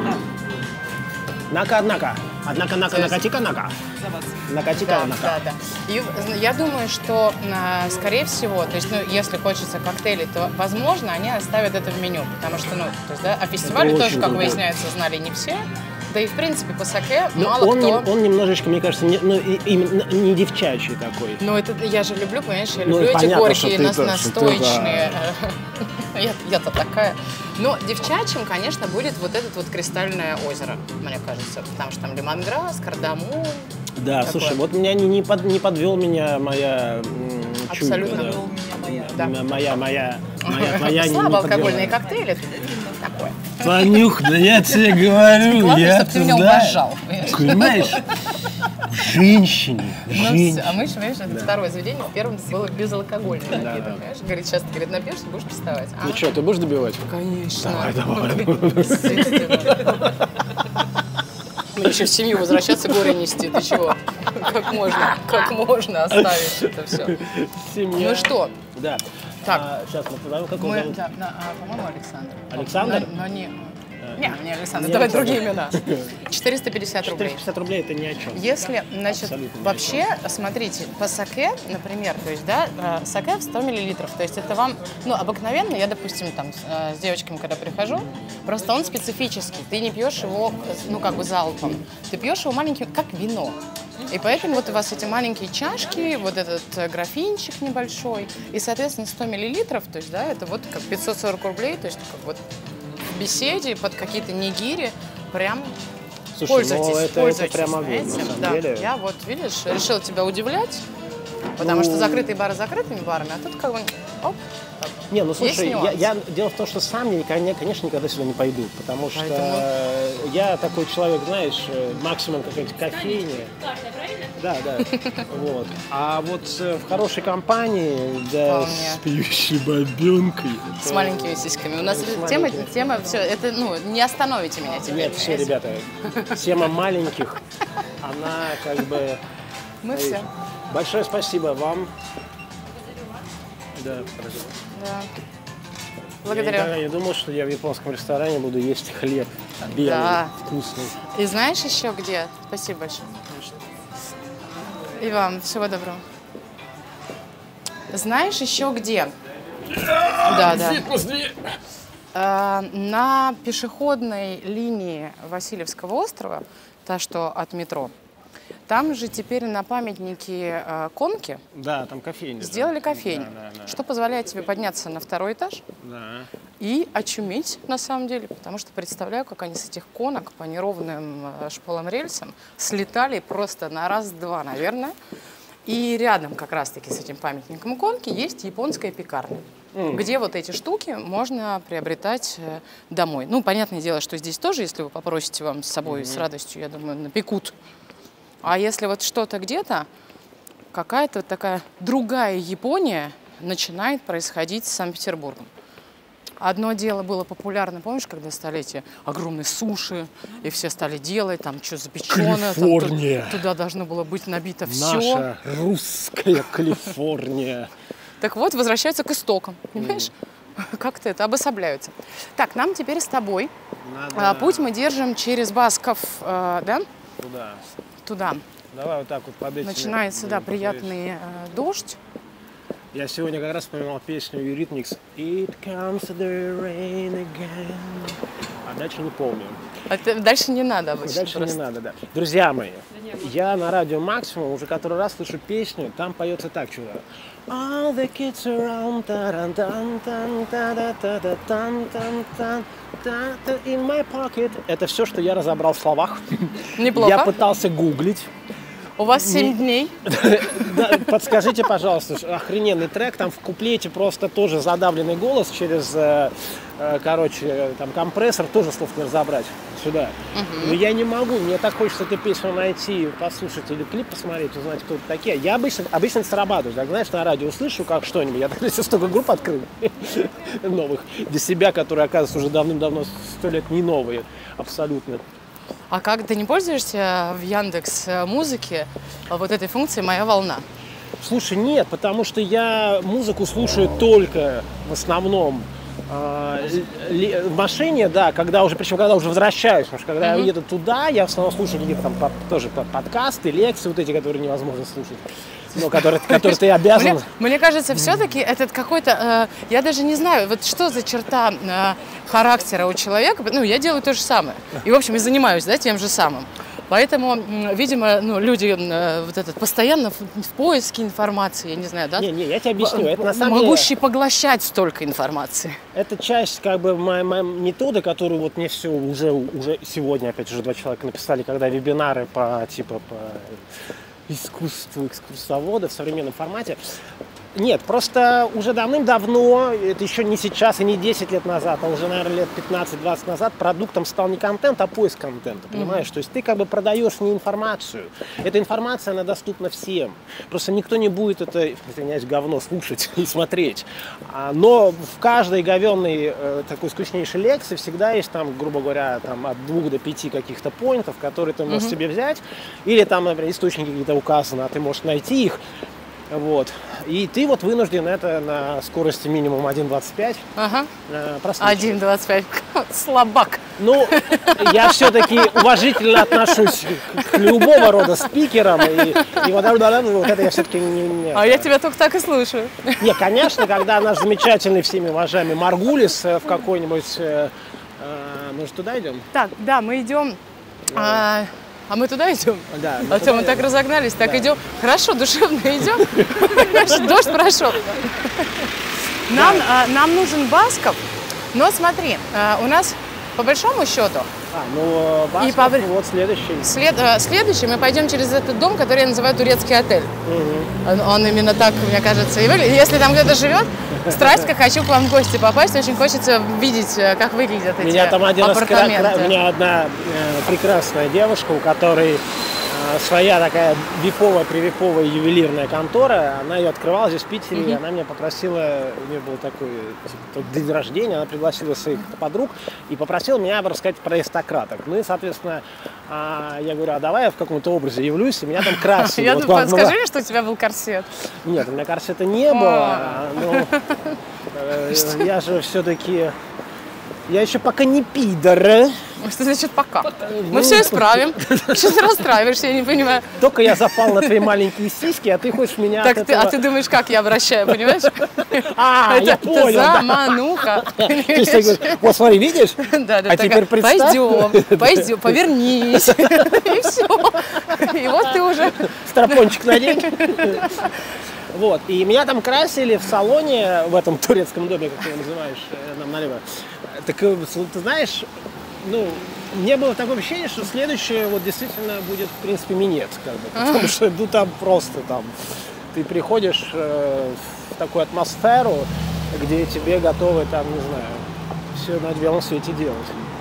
На-ка, однако. Однако, нака, накати-ка, нака. Накати-ка, Да, нака. да, да. И я думаю, что, а, скорее всего, то есть, ну, если хочется коктейлей, то, возможно, они оставят это в меню, потому что, ну, то есть, да, о фестивале Это тоже, очень как круто. выясняется, знали не все. Да и, в принципе, по саке Но мало он, кто... не- он немножечко, мне кажется, не, ну, и- именно не девчачий такой. Ну, это я же люблю, понимаешь, я Ну, люблю и эти понятно, горькие, что ты нас- то, что ты, настойчные. Я- Я-то такая. Но девчачьим, конечно, будет вот это вот кристальное озеро, мне кажется, потому что там лимонграсс, кардамон. Да, Такое. слушай, вот меня не, не, под, не подвел меня моя м, чуйка. Абсолютно. Да. Да. М- Моя, моя, моя, твоя не, не Слабоалкогольные подвела. коктейли. Такое. Танюх, да я тебе говорю, Главное, я чтобы ты меня знаю. уважал, понимаешь? Понимаешь? Женщине, Ну, всё. женщине. А мы еще, понимаешь, это второе заведение, в первом было безалкогольное Да. напиток, понимаешь? Говорит, сейчас, ты, говорит, напьешься, будешь приставать. А, Ну что, ты будешь добивать? конечно. Давай, давай. Естественно. Ну, еще в семью возвращаться, горе нести, ты чего? Как можно, как можно оставить это все? Семья. Ну что, Да. Так. А, сейчас мы позовем, как его мы, зовут? да, на- а, по-моему, Александр. Александр? Но, но не... Не, не Александр, Не давай Александр. другие имена. четыреста пятьдесят рублей. четыреста пятьдесят рублей это ни о чем. Если, значит, Абсолютно ни о вообще, смотрите, по саке, например, то есть, да, э, саке в сто миллилитров, то есть это вам, ну, обыкновенно, я, допустим, там, с, э, с девочками, когда прихожу, просто он специфический, ты не пьешь его, ну, как бы залпом, ты пьешь его маленьким, как вино. И поэтому вот у вас эти маленькие чашки, вот этот э, графинчик небольшой, и, соответственно, сто миллилитров, то есть, да, это вот как пятьсот сорок рублей, то есть, как вот в беседе под какие-то нигири, прям Слушай, пользуйтесь, ну, это- это пользуйтесь, прям огонь, на знаете. самом Да, деле. я вот, видишь, решила тебя удивлять, потому Ну, что закрытые бары закрытыми барами, а тут как бы, оп, так. Не, ну слушай, Есть я, нюансы. я, дело в том, что сам я, конечно, никогда сюда не пойду, потому что Поэтому- я такой человек, знаешь, э, максимум какая-нибудь кофейня. Да, да. Вот. А вот э, в хорошей компании, да, Вполне. с пьющей бабенкой. С маленькими сиськами. У нас С тема, маленькими. тема, все, это, ну, не остановите меня теперь. Нет, все, ребята, тема маленьких, она как бы... Мы все. Большое спасибо вам. Да, спасибо. Да. Я Благодарю. никогда не думал, что я в японском ресторане буду есть хлеб белый, Да. вкусный. И знаешь еще где? Спасибо большое. И вам всего доброго. Знаешь еще где? Да, да. Э, На пешеходной линии Васильевского острова, та, что от метро, там же теперь на памятнике э, Конки Да, там кофейня. сделали да. кофейню, Да, да, да. что позволяет тебе подняться на второй этаж Да. и очуметь, на самом деле, потому что представляю, как они с этих конок по неровным э, шпалам рельсам слетали просто на раз-два, наверное. И рядом как раз-таки с этим памятником Конки есть японская пекарня, где вот эти штуки можно приобретать э, домой. Ну, понятное дело, что здесь тоже, если вы попросите, вам с собой с радостью, я думаю, напекут. А если вот что-то где-то, какая-то вот такая другая Япония начинает происходить с Санкт-Петербургом. Одно дело было популярно, помнишь, когда стали эти огромные суши, и все стали делать, там, что запечено. Калифорния. Туда должно было быть набито все. Наша русская Калифорния. Так вот, возвращаются к истокам, понимаешь? Как-то это обособляются. Так, нам теперь с тобой. Надо А, Путь мы держим через Басков, э, да, туда. туда. Давай вот так вот под этими. Начинается, да, будем повторять. приятный э, дождь. Я сегодня как раз вспоминал песню Eurythmics It comes the rain again. А дальше не помню. А ты- дальше не надо обычно. Дальше просто. не надо, да. Друзья мои, я на радио Максимум уже который раз слышу песню, там поется так чудо. All the kids around, та-дан-дан-дан, та-да-та-да-дан-дан-дан, та-та in my pocket. Это все, что я разобрал в словах. Неплохо. Я пытался гуглить. У вас семь дней. Да, подскажите, пожалуйста, охрененный трек, там в куплете просто тоже задавленный голос через, э, э, короче, там компрессор, тоже слов не разобрать сюда. Но я не могу, мне так хочется эту песню найти, послушать или клип посмотреть, узнать, кто это такие. Я обычно, обычно это срабатывает, так, знаешь, на радио услышу как что-нибудь, я так себе столько групп открыл новых для себя, которые, оказывается, уже давным-давно сто лет не новые абсолютно. А как ты не пользуешься в Яндекс Музыке вот этой функцией «Моя волна»? Слушай, нет, потому что я музыку слушаю только в основном э, ли- в машине, да, когда уже, причем когда уже возвращаюсь, потому что когда я еду туда, я в основном слушаю какие-то там по- тоже по- подкасты, лекции, вот эти, которые невозможно слушать, но которые, которые ты обязан. Мне, мне кажется, все-таки этот какой-то, э, я даже не знаю, вот что за черта э, характера у человека. Ну, я делаю то же самое. И, в общем, и занимаюсь, да, тем же самым. Поэтому, м, видимо, ну, люди э, вот этот, постоянно в, в поиске информации, я не знаю, да? Не, не, я тебе объясню, это на самом деле, Могущий поглощать столько информации. это часть как бы моей, моей методы, которую вот мне все уже, уже сегодня, опять уже два человека написали, когда вебинары по типа по искусству экскурсовода в современном формате. Нет, просто уже давным-давно, это еще не сейчас и не десять лет назад, а уже, наверное, лет пятнадцать-двадцать назад продуктом стал не контент, а поиск контента, понимаешь? Mm-hmm. То есть ты как бы продаешь не информацию. Эта информация, она доступна всем. Просто никто не будет это, извиняюсь, говно слушать и смотреть. А, но в каждой говенной э, такой скучнейшей лекции всегда есть там, грубо говоря, там, от двух до пяти каких-то поинтов, которые ты можешь mm-hmm. себе взять. Или там, например, источники какие-то указаны, а ты можешь найти их. Вот. И ты вот вынужден это на скорости минимум один двадцать пять Ага. э, прослушивать. один двадцать пять. Слабак. Ну, я все-таки уважительно отношусь к любого рода спикерам. И, и вот, вот это я все-таки не... не А я тебя только так и слушаю. Не, конечно, когда наш замечательный всеми уважаемый Маргулис э, в какой-нибудь... Э, э, мы же туда идем? Так, да, мы идем... А, а мы туда идем? Да. мы А то мы туда так идем. разогнались, так Да. идем. Хорошо, душевно идем. Дождь прошел. Нам, а, нам нужен Басков. Но смотри, а, у нас по большому счету А, ну, Басков, повр- вот следующий. След, э, следующий мы пойдем через этот дом, который я называю турецкий отель. Угу. Он, он именно так, мне кажется, и выглядит. Если там кто-то живет, страсть, как хочу к вам в гости попасть, очень хочется видеть, как выглядят эти меня там один апартаменты. Раз, у меня одна э, прекрасная девушка, у которой э, своя такая виповая, привиповая ювелирная контора. Она ее открывала здесь в Питере, угу. и она меня попросила, у нее был такой типа, день рождения, она пригласила своих подруг и попросила меня рассказать про аристократов. Ну и, соответственно, а, я говорю, а давай я в каком-то образе явлюсь, и меня там красили. Я вот думаю, скажи мне, что у тебя был корсет. Нет, у меня корсета не было, но я же все-таки, я еще пока не пидор. Что значит пока? Мы все исправим. Что ты расстраиваешься, я не понимаю. Только я запал на твои маленькие сиськи, а ты хочешь меня так от ты, этого... А ты думаешь, как я обращаю, понимаешь? А, это, я понял, это замануха. Да. То есть ты говоришь, вот смотри, видишь? Да, да, а теперь представь. Пойдем, пойдем, повернись. И все. И вот ты уже... Стропончик надень. Вот, и меня там красили в салоне, в этом турецком доме, как ты его называешь, нам налево. Так, ты знаешь, ну, мне было такое ощущение, что следующее вот действительно будет, в принципе, минет, как бы, потому что, ну, там просто там, ты приходишь э, в такую атмосферу, где тебе готовы, там, не знаю, все на белом свете делать.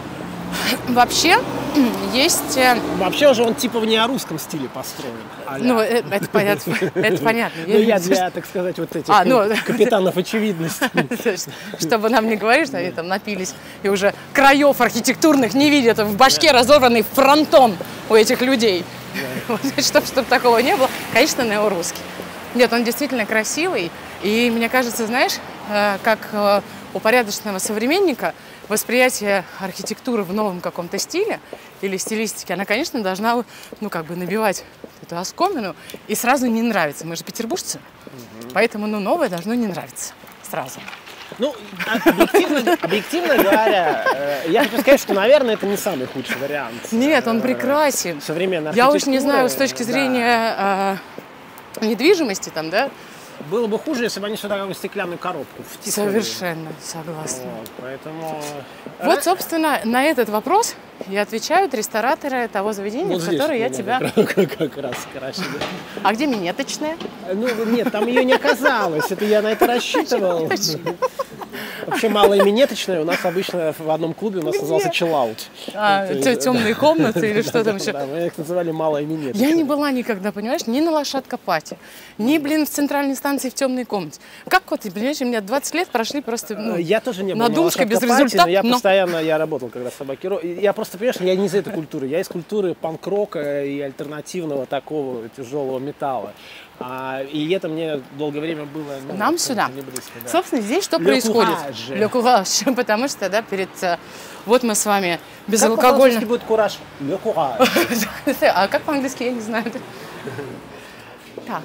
Вообще, есть... Вообще уже он типа в неорусском стиле построен. А-ля. Ну, это, это понятно. Это понятно. Ну, я для, так сказать, вот этих а, ну, капитанов очевидности. Чтобы нам не говорить, что они там напились и уже краев архитектурных не видят, в башке разорванный фронтон у этих людей. Чтобы такого не было, конечно, неорусский. Нет, он действительно красивый. И мне кажется, знаешь, как у порядочного современника, восприятие архитектуры в новом каком-то стиле или стилистике, она, конечно, должна, ну, как бы набивать эту оскомину и сразу не нравится. Мы же петербуржцы, угу. Поэтому, ну, новое должно не нравиться сразу. Ну, объективно, объективно говоря, я хочу сказать, что, наверное, это не самый худший вариант. Нет, он прекрасен. Современная Я уж не знаю, с точки зрения да. э, недвижимости там, да, было бы хуже, если бы они сюда какую-то стеклянную коробку втиснули. Совершенно согласна. Вот, поэтому... Вот, собственно, на этот вопрос и отвечают рестораторы того заведения, вот в которое я тебя... Как раз красили. А где минеточная? Ну, нет, там ее не оказалось. Это я на это рассчитывал. Вообще малая минеточная у нас обычно в одном клубе у нас назывался чиллаут. А, темные комнаты или что там еще? Да, мы их называли малая минеточная. Я не была никогда, понимаешь, ни на лошадка-пати, ни, блин, в центральной станции в темной комнате. Как вот, понимаешь, у меня двадцать лет прошли просто, ну, я тоже не был на Думской без результата. Но я постоянно, я работал когда собаки. Я просто, понимаешь, я не из этой культуры. Я из культуры панк-рока и альтернативного такого тяжелого металла. А, и это мне долгое время было... Ну, нам сюда. Близко, да. Собственно, здесь что Le происходит? courage. Le courage. Потому что, да, перед... Вот мы с вами безалкогольно... Как по-французски будет кураж? Le courage. А как по-английски, я не знаю. Так.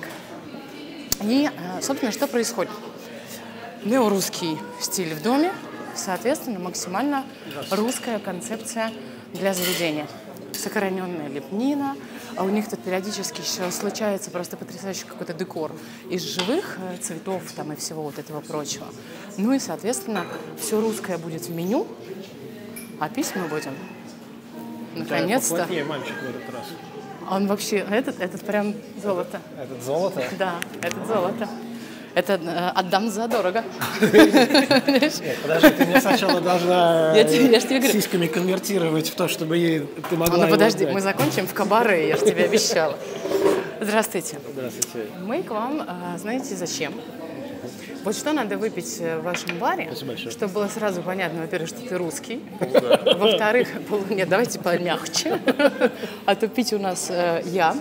И, собственно, что происходит? Неорусский стиль в доме, соответственно, максимально русская концепция для заведения. Сохраненная лепнина, а у них тут периодически еще случается просто потрясающий какой-то декор из живых цветов там и всего вот этого прочего. Ну и, соответственно, все русское будет в меню, а письма будем. Наконец-то. Да, поплотнее мальчик в этот раз. Он вообще, этот, этот прям золото. Этот золото? Да, этот золото. Это э, отдам задорого. Нет, подожди, ты мне сначала должна я тебе, я тебе говорю. сиськами конвертировать в то, чтобы ей, ты могла. Ну подожди, мы закончим в кабаре, я же тебе обещала. Здравствуйте. Здравствуйте. Мы к вам, знаете, зачем? Вот что надо выпить в вашем баре, чтобы было сразу понятно, во-первых, что ты русский, во-вторых, нет, давайте помягче, а то пить у нас я.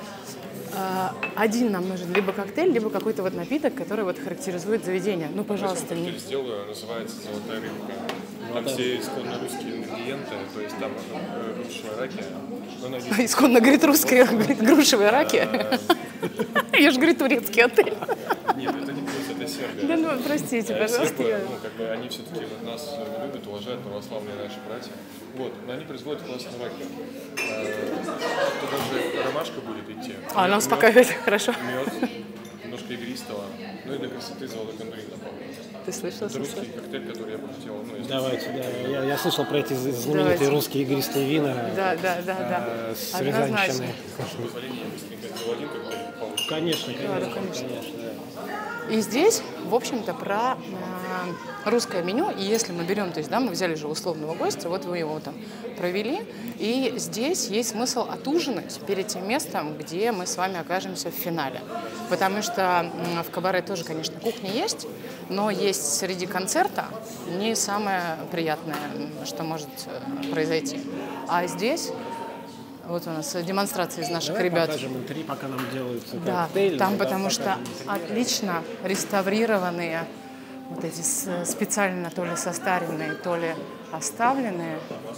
Один нам нужен либо коктейль, либо какой-то вот напиток, который вот характеризует заведение. Ну, пожалуйста. Я сделаю, называется «Золотая рыбка». Там все исконно русские ингредиенты, то есть там грушевая ракия. Исконно, говорит, русская, говорит, грушевая ракия. Я же говорю, турецкий отель. Нет, это не плюс, это Сербия. Да ну, простите, пожалуйста. Ну, как бы они все-таки нас любят, уважают, православные наши братья. Вот, но они производят классную ракию. Тут даже ромашка будет идти. А, она успокаивает, хорошо. Мед, немножко игристого. Ну и для красоты золотой кондурин добавлю. Ты слышал? Это русский коктейль, который я бы хотел. Ну, если Давайте, да. Я, я слышал про эти знаменитые Давайте. русские игристые вина. Да, да, да, да. э, С Однозначно. рязанщиной. с позволения, я быстренько сделал один коктейль. получше. Конечно, конечно, да, конечно. конечно, да. И здесь, в общем-то, про э, русское меню. И если мы берем, то есть, да, мы взяли же условного гостя, вот вы его там провели, и здесь есть смысл отужинать перед тем местом, где мы с вами окажемся в финале. Потому что м, в кабаре тоже, конечно, кухня есть, но есть среди концерта не самое приятное, м, что может э, произойти. А здесь... Вот у нас демонстрация из наших Давай ребят. покажем внутри, пока нам делают Да, коктейль. там да, потому что покажем. отлично реставрированные, вот эти с- специально то ли состаренные, то ли оставленные.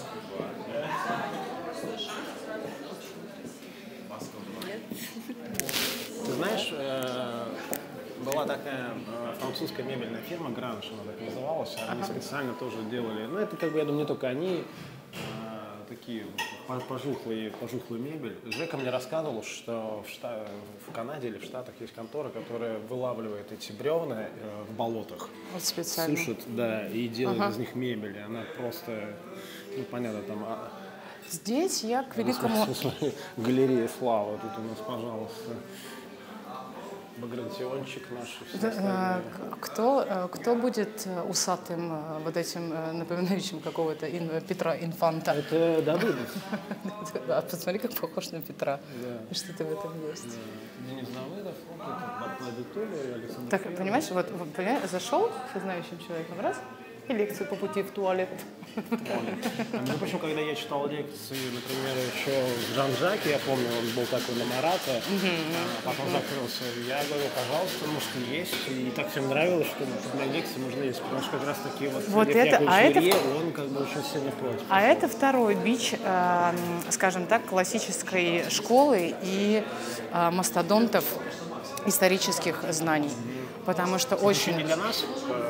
Ты знаешь, э, была такая э, французская мебельная фирма Гранж, она так называлась, они специально тоже делали, ну это как бы, я думаю, не только они, э, такие по- пожухлые, пожухлую мебель. Жека мне рассказывал, что в, Шта- в Канаде или в Штатах есть контора, которая вылавливает эти бревна э, в болотах, Вот специально. сушит, да, и делает Ага. из них мебель. И она просто, ну понятно, там а, Здесь я к великому... галерея славы. Тут у нас, пожалуйста, багратиончик наш. и все Э, остальное. к- Кто, э, кто будет э, усатым, э, вот этим, э, напоминающим какого-то ин- Петра Инфанта? Это Давыдов. Да, посмотри, как похож на Петра. И что-то в этом есть. Денис Давыдов, Батлайдутуля, Александр. Так, понимаешь, вот, вот, понимаешь, зашел со знающим человеком, раз, и лекцию по пути в туалет. Ну, почему, когда я читал лекции, например, еще в Жан-Жаке, я помню, он был такой на Марата, а потом закрылся. Я говорю, пожалуйста, может, есть. И так всем нравилось, что на лекции можно есть, потому что как раз таки вот, Вот Лев это- Яковлевич а это- Лерье, он как бы очень сильно против. А это второй бич, э, скажем так, классической школы и э, мастодонтов исторических знаний. Потому что Еще очень... не для нас,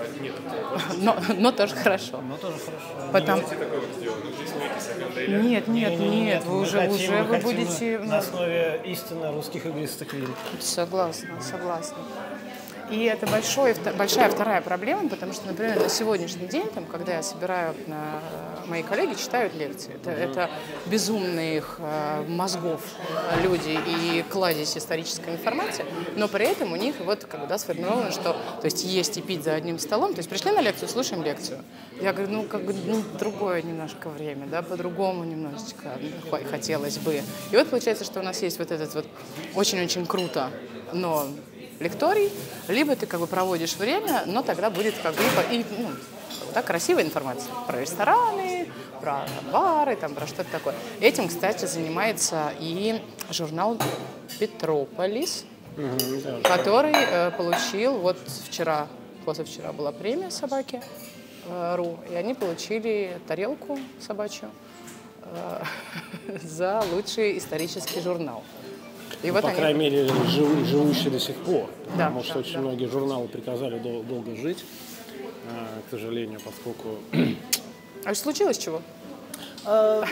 Но, но тоже хорошо. но тоже хорошо. Потому... Такой вот сделан. Ну, здесь мы эти секондейля. Нет, нет, Не-не-не, нет, вы мы уже, хотим- уже мы вы хотим будете... на основе истинно русских игристых вин. Согласна, согласна. И это большое, большая вторая проблема, потому что, например, на сегодняшний день, там, когда я собираю, э, мои коллеги читают лекции, это, это безумные их э, мозгов э, люди и кладезь исторической информации, но при этом у них вот как бы, да, сформировано, что то есть есть и пить за одним столом, то есть пришли на лекцию, слушаем лекцию. Я говорю, ну как бы ну, другое немножко время, да, по-другому немножечко ну, хотелось бы. И вот получается, что у нас есть вот этот вот очень-очень круто, но лекторий, либо ты как бы проводишь время, но тогда будет как бы и, и, ну, да, красивая информация про рестораны, про бары, там, про что-то такое. Этим, кстати, занимается и журнал «Петрополис», который э, получил, вот вчера, позавчера была премия «Собаки» э, ру, и они получили тарелку собачью э, за лучший исторический журнал. И Ну, вот по они... крайней мере, жив- живущий до сих пор. Да, потому что да, очень да. многие журналы приказали дол- долго жить, а, к сожалению, поскольку... А что случилось чего? А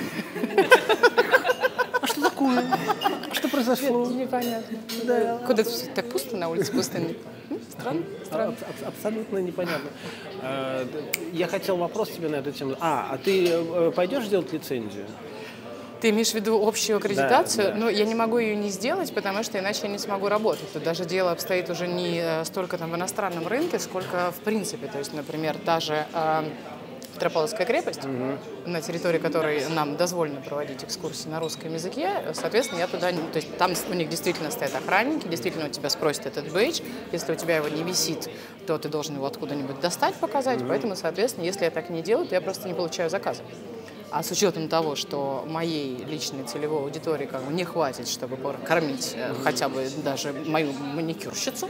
что такое? Что произошло? Непонятно. Да. Куда так пусто на улице, пустынно? М, Странно, странно. Аб- аб- Абсолютно непонятно. А, д- Я хотел вопрос тебе на эту тему. А, а ты э, пойдешь делать лицензию? Ты имеешь в виду общую аккредитацию? Да, да. Ну, я не могу ее не сделать, потому что иначе я не смогу работать. Тут даже дело обстоит уже не э, столько там в иностранном рынке, сколько в принципе. То есть, например, та же э, Петропавловская крепость, на территории которой нам дозволено проводить экскурсии на русском языке, соответственно, я туда... не- То есть там у них действительно стоят охранники, действительно у тебя спросят этот бейдж. Если у тебя его не висит, то ты должен его откуда-нибудь достать, показать. Поэтому, соответственно, если я так не делаю, то я просто не получаю заказа. А с учетом того, что моей личной целевой аудитории как бы не хватит, чтобы кормить э, хотя бы даже мою маникюрщицу,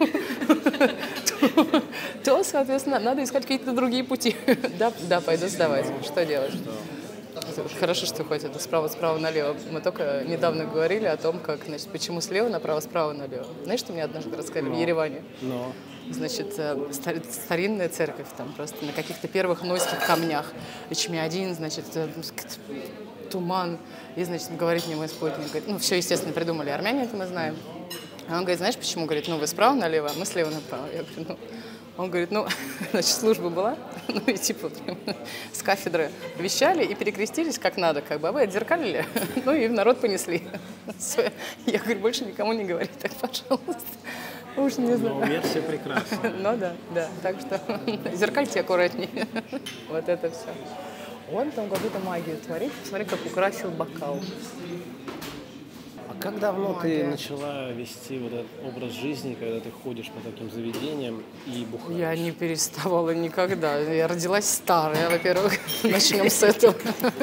то, то, соответственно, надо искать какие-то другие пути. Да, да, пойду сдавать. Что делать? Хорошо, что хоть это справа-справа налево. Мы только недавно говорили о том, как, значит, почему слева направо, справа налево. Знаешь, что мне однажды рассказали в Ереване? Но. Значит, э, стар- старинная церковь, там просто на каких-то первых нойских камнях. Эчмиадин, значит, э, ск- туман. И, значит, говорит мне мой спутник, говорит, ну, все, естественно, придумали армяне, это мы знаем. А он говорит, знаешь, почему? Говорит, ну вы справа налево, а мы слева направо. Я говорю, ну... Он говорит, ну, значит, служба была, ну и типа прям с кафедры вещали и перекрестились как надо, как бы, а вы отзеркалили, ну и в народ понесли. Я говорю, больше никому не говори так, пожалуйста. Уж не знаю. Но версия прекрасна. Ну да, да, так что зеркальте аккуратнее. Вот это все. Он там какую-то магию творит, смотри, как украсил бокал. А как давно Магия. ты начала вести вот этот образ жизни, когда ты ходишь по таким заведениям и бухаешь? Я не переставала никогда. Я родилась старая, во-первых. Начнем с этого.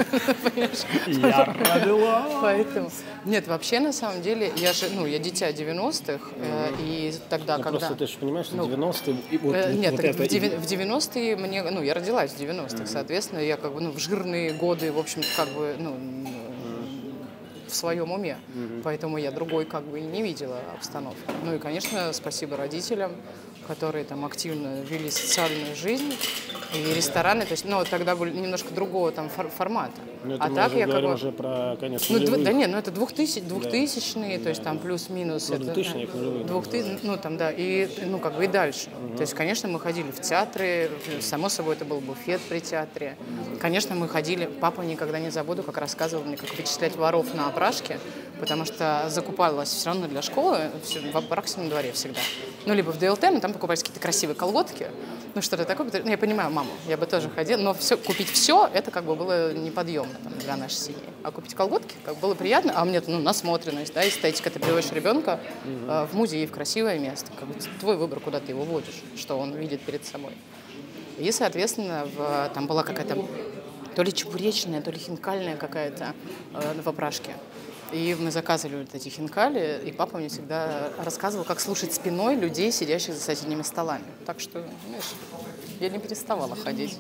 Я родилась. Поэтому. Нет, вообще, на самом деле, я же, ну, я дитя девяностых, э, и тогда, Ну, когда... просто ты же понимаешь, что Ну, девяностые... и вот, Э, вот- Нет, вот так это в и- деви- в девяностые мне, ну, я родилась в девяностых, соответственно, я как бы, ну, в жирные годы, в общем-то, как бы, ну, в своем уме, поэтому я другой как бы и не видела обстановки. Ну и, конечно, спасибо родителям, которые там активно вели социальную жизнь и рестораны, то есть, ну, тогда были немножко другого там фор- формата. Ну, это А мы так уже я как говорим бы... уже про конец Ну, дв- нулевых. да нет, ну это двухтысячные, двухтысячные, то есть там плюс-минус. Ну, это, двухтысячные, да, нулевые, двухты- ну там, да, и, ну, как бы и дальше. То есть, конечно, мы ходили в театры, само собой, это был буфет при театре. Конечно, мы ходили, папа никогда не забуду, как рассказывал мне, как вычислять воров на опрашке, потому что закупалась все равно для школы, всё, в Апраксином дворе всегда. Ну, либо в ДЛТ, но там покупались какие-то красивые колготки, ну, что-то такое. Ну, я понимаю маму, я бы тоже ходила, но все, купить все, это как бы было неподъемно там, для нашей семьи. А купить колготки, как было приятно, а мне, ну, насмотренность, да, эстетика. Ты приводишь ребенка э, в музей, в красивое место. Как бы твой выбор, куда ты его водишь, что он видит перед собой. И, соответственно, в, там была какая-то то ли чебуречная, то ли хинкальная какая-то э, в опрашке. И мы заказывали вот эти хинкали, и папа мне всегда рассказывал, как слушать спиной людей, сидящих за соседними столами. Так что, знаешь, я не переставала ходить.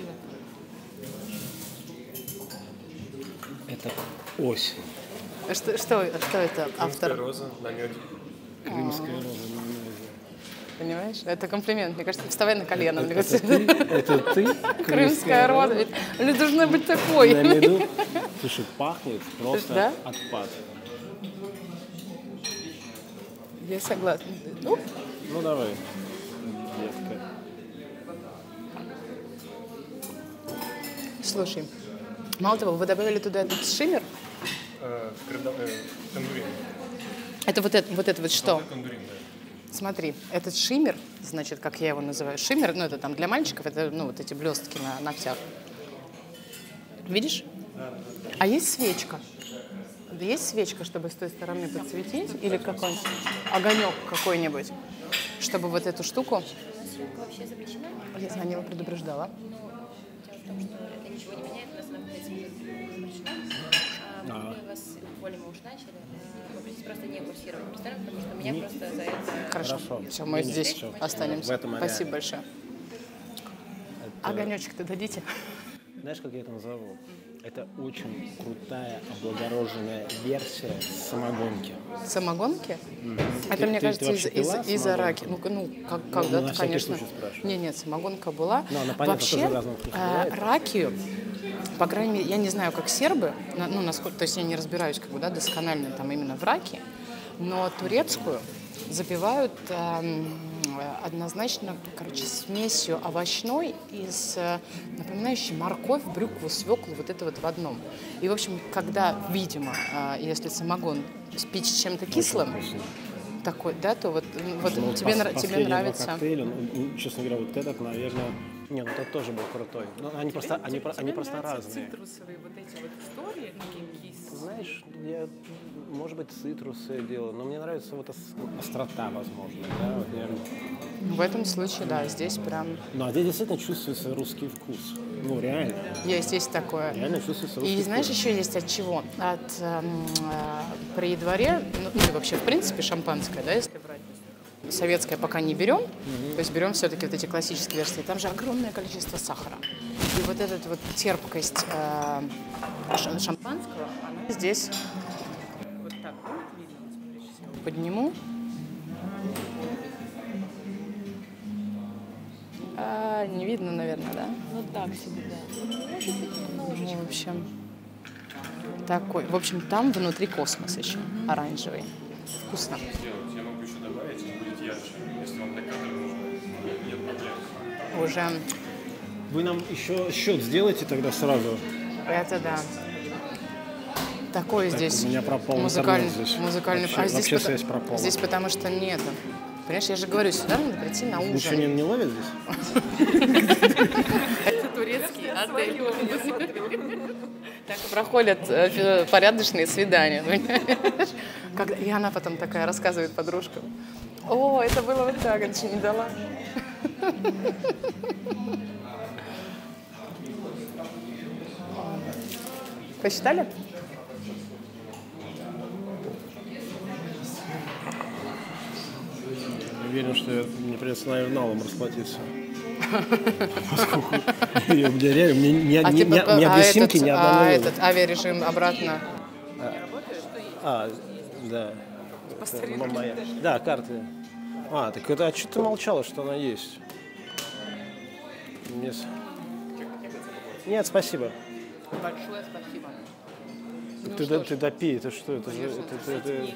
Это осень. Что, что, что это автор? Роза на меде. Крымская роза на меде. Понимаешь? Это комплимент. Мне кажется, вставай на колено. Мне Это кажется, ты? Это ты? крымская роза. Ведь она должна быть такой. На меду. Слушай, пахнет просто Да? отпад. Я согласна. Ну, Ну давай, детка. слушай, мало того, вы добавили туда этот шиммер. Э, кредо- э, Тандурин. Это вот это вот, это вот что? Тандурин, да. Смотри, этот шиммер, значит, как я его называю, шиммер, ну это там для мальчиков, это ну вот эти блестки на ногтях. Видишь? А есть свечка? Да есть свечка, чтобы с той стороны подсветить? Или какой-нибудь огонек какой-нибудь, чтобы вот эту штуку... Съемка вообще запрещена? Я за него предупреждала. Дело в том, что это ничего не меняет, у нас она, в принципе, запрещена. А, Мы вас, более мы уж начали, а, попросить просто не курсировать ресторан, потому что меня просто за это... Хорошо. Хорошо. Все, мы Не-не, здесь всё. останемся. В этом ареале. Спасибо большое. Это- Огонечек-то дадите? Знаешь, как я это назову? Это очень крутая, облагороженная версия самогонки. Самогонки? Ты- Это, мне ты- кажется, ты из, вообще из, пила из самогонку? раки. Ну, ну как, Ну, когда-то, на всякий конечно. случай спрашиваю. Не, нет, самогонка была. Ну, она, понятно, Вообще, тоже в разном вкусе э, бывает. ракию, по крайней мере, я не знаю, как сербы, на- ну, насколько, то есть я не разбираюсь как бы, да, досконально там именно в раке, но турецкую запивают эм, однозначно, короче, смесью овощной из, э, напоминающей морковь, брюкву, свеклу, вот это вот в одном. И, в общем, когда, видимо, э, если самогон спить с чем-то кислым, такой, да, то вот, м, вот Ну, тебе, пос- нра- тебе последние два нравится. коктейля, ну, ну, честно говоря, вот этот, наверное... Не, ну тот тоже был крутой. Но они просто, они, про- они просто разные. Цитрусовые вот эти вот истории, такие кислые. Знаешь, я, может быть, цитрусы делаю, но мне нравится вот ос- острота, возможно. Да? Вот я- В этом случае, да, здесь прям Ну, а здесь действительно чувствуется русский вкус. Ну, реально. есть, есть такое. Реально чувствуется русский И знаешь, вкус. еще есть от чего? От эм, э, при дворе, ну, ну и вообще, в принципе, шампанское, да, если брать. Советское пока не берем, то есть берем все-таки вот эти классические версии. Там же огромное количество сахара. И вот эта вот терпкость э, ша- шампанского, она здесь вот так будет видно. Вот смотри, сейчас я его подниму. А, не видно, наверное, да? Ну так себе, да. Может быть, немножечко. Ну, в общем, такой. В общем, там внутри космос еще, оранжевый. Вкусно. сделать. Я могу еще добавить, и будет ярче. Если вам для кадра нужно, нет проблем. Уже Вы нам еще счет сделайте тогда сразу. это да. Такой Так, здесь у меня пропал музыкальный, интернет здесь. музыкальный. Вообще- а здесь, вообще пото- связь пропала. здесь потому что нету. Понимаешь, я же говорю, сюда надо прийти на ужин. Ничего не, не ловит здесь? Это турецкий отель. Так и проходят э, порядочные свидания. Понимаешь? Когда... И она потом такая рассказывает подружкам. О, это было вот так, она еще не дала. Посчитали? Уверен, что я, мне придется, наверное, налом расплатиться. Поскольку я- у меня реально, мне ни- ни- А, ни- типа, ни- у меня а две симки, этот, ни а одного нет. этот авиарежим обратно. А, да. Это моя. Да, карты. А, так это, а что ты молчала, что она есть? Мне с- Нет, спасибо. Большое спасибо. ты, до- ты допей, это что? Это, же- это, это- это-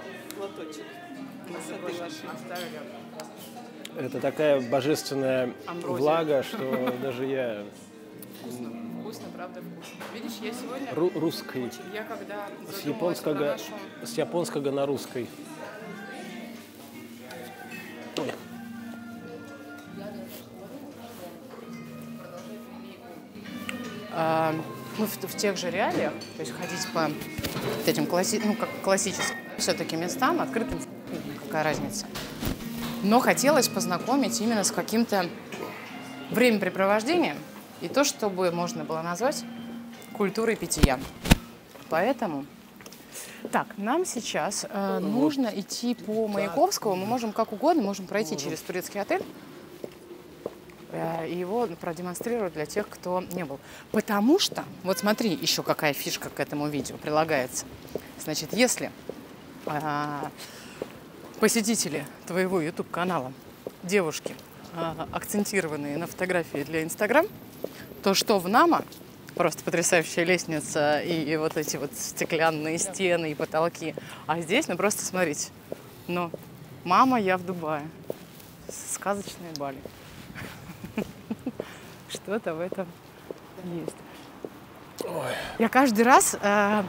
это такая божественная Амброзия. влага, что даже я Вкусно, правда, вкусно. Видишь, я сегодня, ру- русской, я когда с задумалась японского, про нашу... с японского на русской. Ой. А, мы в, в тех же реалиях, то есть ходить по вот этим класси, ну, как классическим все-таки местам, открытым, какая разница. Но хотелось познакомить именно с каким-то времяпрепровождением и то, чтобы можно было назвать культурой питья. Поэтому... Так, нам сейчас э, нужно идти по Маяковскому. Мы можем как угодно, можем пройти через турецкий отель э, и его продемонстрировать для тех, кто не был. Потому что, вот смотри, еще какая фишка к этому видео прилагается. Значит, если э, посетители твоего YouTube-канала, девушки, э, акцентированные на фотографии для Инстаграм, то что в Намо просто потрясающая лестница и, и вот эти вот стеклянные стены и потолки. А здесь, ну просто смотрите, ну, мама, я в Дубае. Сказочная Бали. Что-то в этом есть. Я каждый раз э,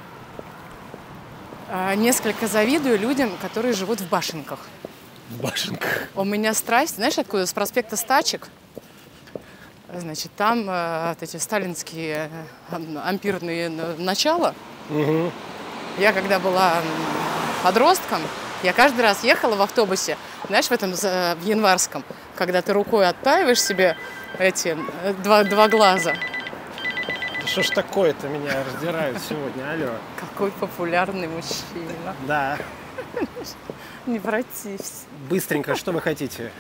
э, несколько завидую людям, которые живут в башенках. В башенках. У меня страсть, знаешь, откуда? С проспекта Стачек. Значит, там э, вот эти сталинские э, ампирные начала. Угу. Я когда была м, подростком, я каждый раз ехала в автобусе, знаешь, в этом э, в Январском, когда ты рукой оттаиваешь себе эти э, два, два глаза. Да что ж такое-то меня раздирает сегодня, алло. Какой популярный мужчина. Да. Не протився. Быстренько, что вы хотите?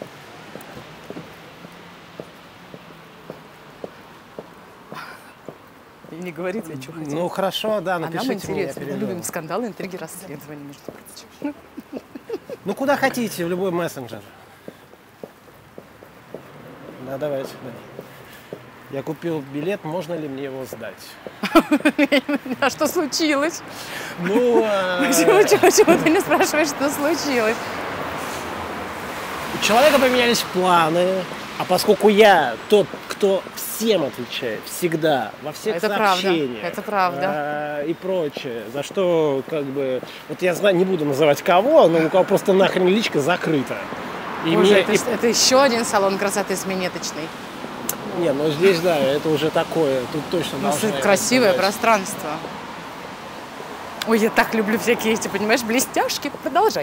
И не говорит, я что хотела. Ну хорошо, да, А нам напишите мне. я интересно, мы перейду. любим скандалы, интриги, расследования, между прочим. Ну куда хотите, в любой мессенджер. Да, давайте. Да. Я купил билет, можно ли мне его сдать? А что случилось? Ну, а, Почему, почему ты не спрашиваешь, что случилось? у человека поменялись планы, а поскольку я тот, кто всем отвечает, всегда, во всех Это правда, сообщениях это правда. а, и прочее, за что, как бы, вот я знаю, не буду называть кого, но у кого просто нахрен личка закрыта. И Боже, мне- это, и- это еще один салон красоты с минеточной. Не, ну здесь, да, это уже такое, тут точно Ну, должны красивое сказать. пространство. Ой, я так люблю всякие эти, понимаешь, блестяшки. Продолжай.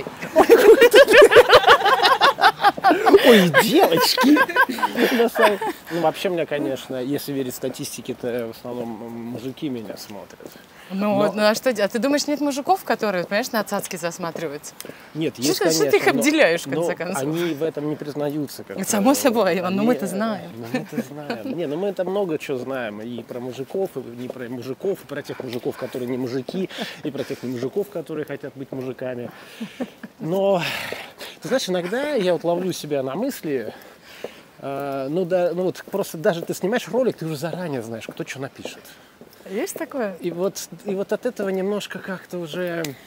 Ой, девочки! На самом- Ну, вообще, меня, конечно, если верить статистике, то в основном мужики меня смотрят. Ну, Но- ну а что, а ты думаешь, нет мужиков, которые, понимаешь, на цацки засматриваются? Нет, Что есть, ты- что конечно. ты их но- обделяешь, в конце но концов? они в этом не признаются. как Само правило. собой, но Они, мы-то э, знаем. ну, мы-то знаем. Не, ну мы это много чего знаем. И про мужиков, и не про мужиков, и про тех мужиков, которые не мужики, и про тех не мужиков, которые хотят быть мужиками. Но, ты знаешь, иногда я вот ловлю себя на мысли, э, ну, да, ну вот просто даже ты снимаешь ролик, ты уже заранее знаешь, кто что напишет. Есть такое? И вот, и вот от этого немножко как-то уже...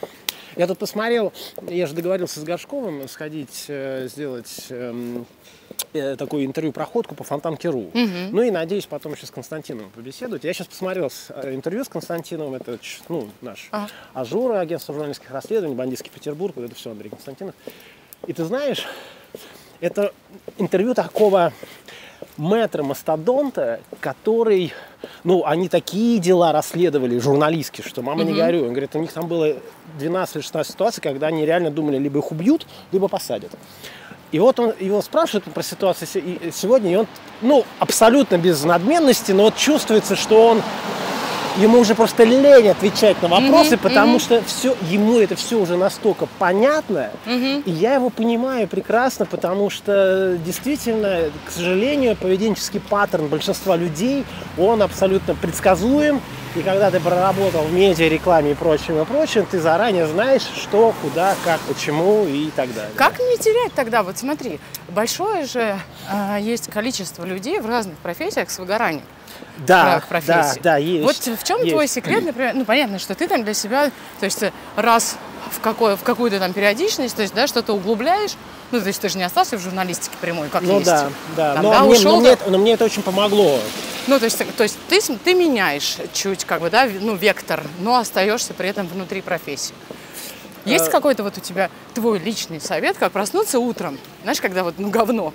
Я тут посмотрел, я же договорился с Горшковым сходить, э, сделать э, э, такое интервью-проходку по Фонтанке.ру. Угу. Ну и надеюсь потом еще с Константином побеседовать. Я сейчас посмотрел с, э, интервью с Константином, это ну, наш ага. Ажура, агентство журналистских расследований, Бандитский Петербург, вот это все Андрей Константинов. И ты знаешь, это интервью такого мэтра-мастодонта, который, ну, они такие дела расследовали, журналистские, что мама не горюй. Он говорит, у них там было двенадцать или шестнадцать ситуаций, когда они реально думали, либо их убьют, либо посадят. И вот он его спрашивает про ситуацию сегодня, и он, ну, абсолютно без надменности, но вот чувствуется, что он, ему уже просто лень отвечать на вопросы, mm-hmm, потому mm-hmm. что все, ему это все уже настолько понятно, mm-hmm. и я его понимаю прекрасно, потому что действительно, к сожалению, поведенческий паттерн большинства людей, он абсолютно предсказуем, и когда ты проработал в медиа, рекламе и прочем, и прочем, ты заранее знаешь, что, куда, как, почему и так далее. Как не терять тогда? Вот смотри, большое же э, есть количество людей в разных профессиях с выгоранием. Да, да, да, есть. Вот в чем есть. твой секрет, например, ну понятно, что ты там для себя, то есть раз в, какой, в какую-то там периодичность, то есть, да, что-то углубляешь, ну, то есть ты же не остался в журналистике прямой, как ну, есть. Да, да, там, но, да мне, ушел, но, мне это, но мне это очень помогло. Ну, то есть, то есть ты, ты меняешь чуть, как бы, да, ну, вектор, но остаешься при этом внутри профессии. Есть а... какой-то вот у тебя твой личный совет, как проснуться утром, знаешь, когда вот, ну, говно,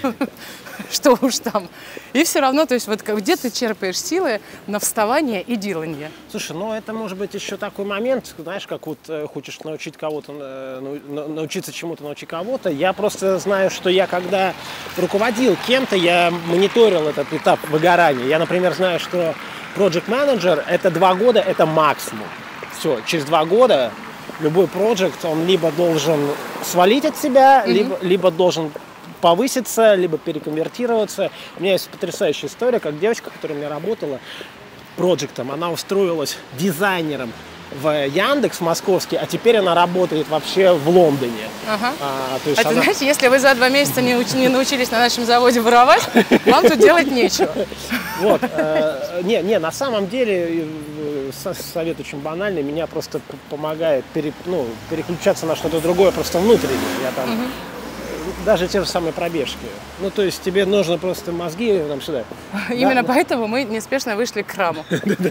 что уж там, и все равно, то есть вот где ты черпаешь силы на вставание и делание? Слушай, ну это может быть еще такой момент, знаешь, как вот хочешь научить кого-то, научиться чему-то, научить кого-то. Я просто знаю, что я когда руководил кем-то, я мониторил этот этап выгорания. Я, например, знаю, что project manager это два года, это максимум. Все, через два года любой проект, он либо должен свалить от себя, mm-hmm. либо, либо должен повыситься, либо переконвертироваться. У меня есть потрясающая история, как девочка, которая у меня работала проектом, она устроилась дизайнером в Яндекс московский, а теперь она работает вообще в Лондоне. Ага. А, то есть а она... ты знаешь, если вы за два месяца не, уч... не научились на нашем заводе воровать, вам тут делать нечего. Вот. Э, не, не, на самом деле совет очень банальный, меня просто помогает пере, ну, переключаться на что-то другое, просто внутреннее. Я там, угу. Даже те же самые пробежки. Ну, то есть тебе нужно просто мозги там сюда. Именно да, поэтому мы неспешно вышли к храму.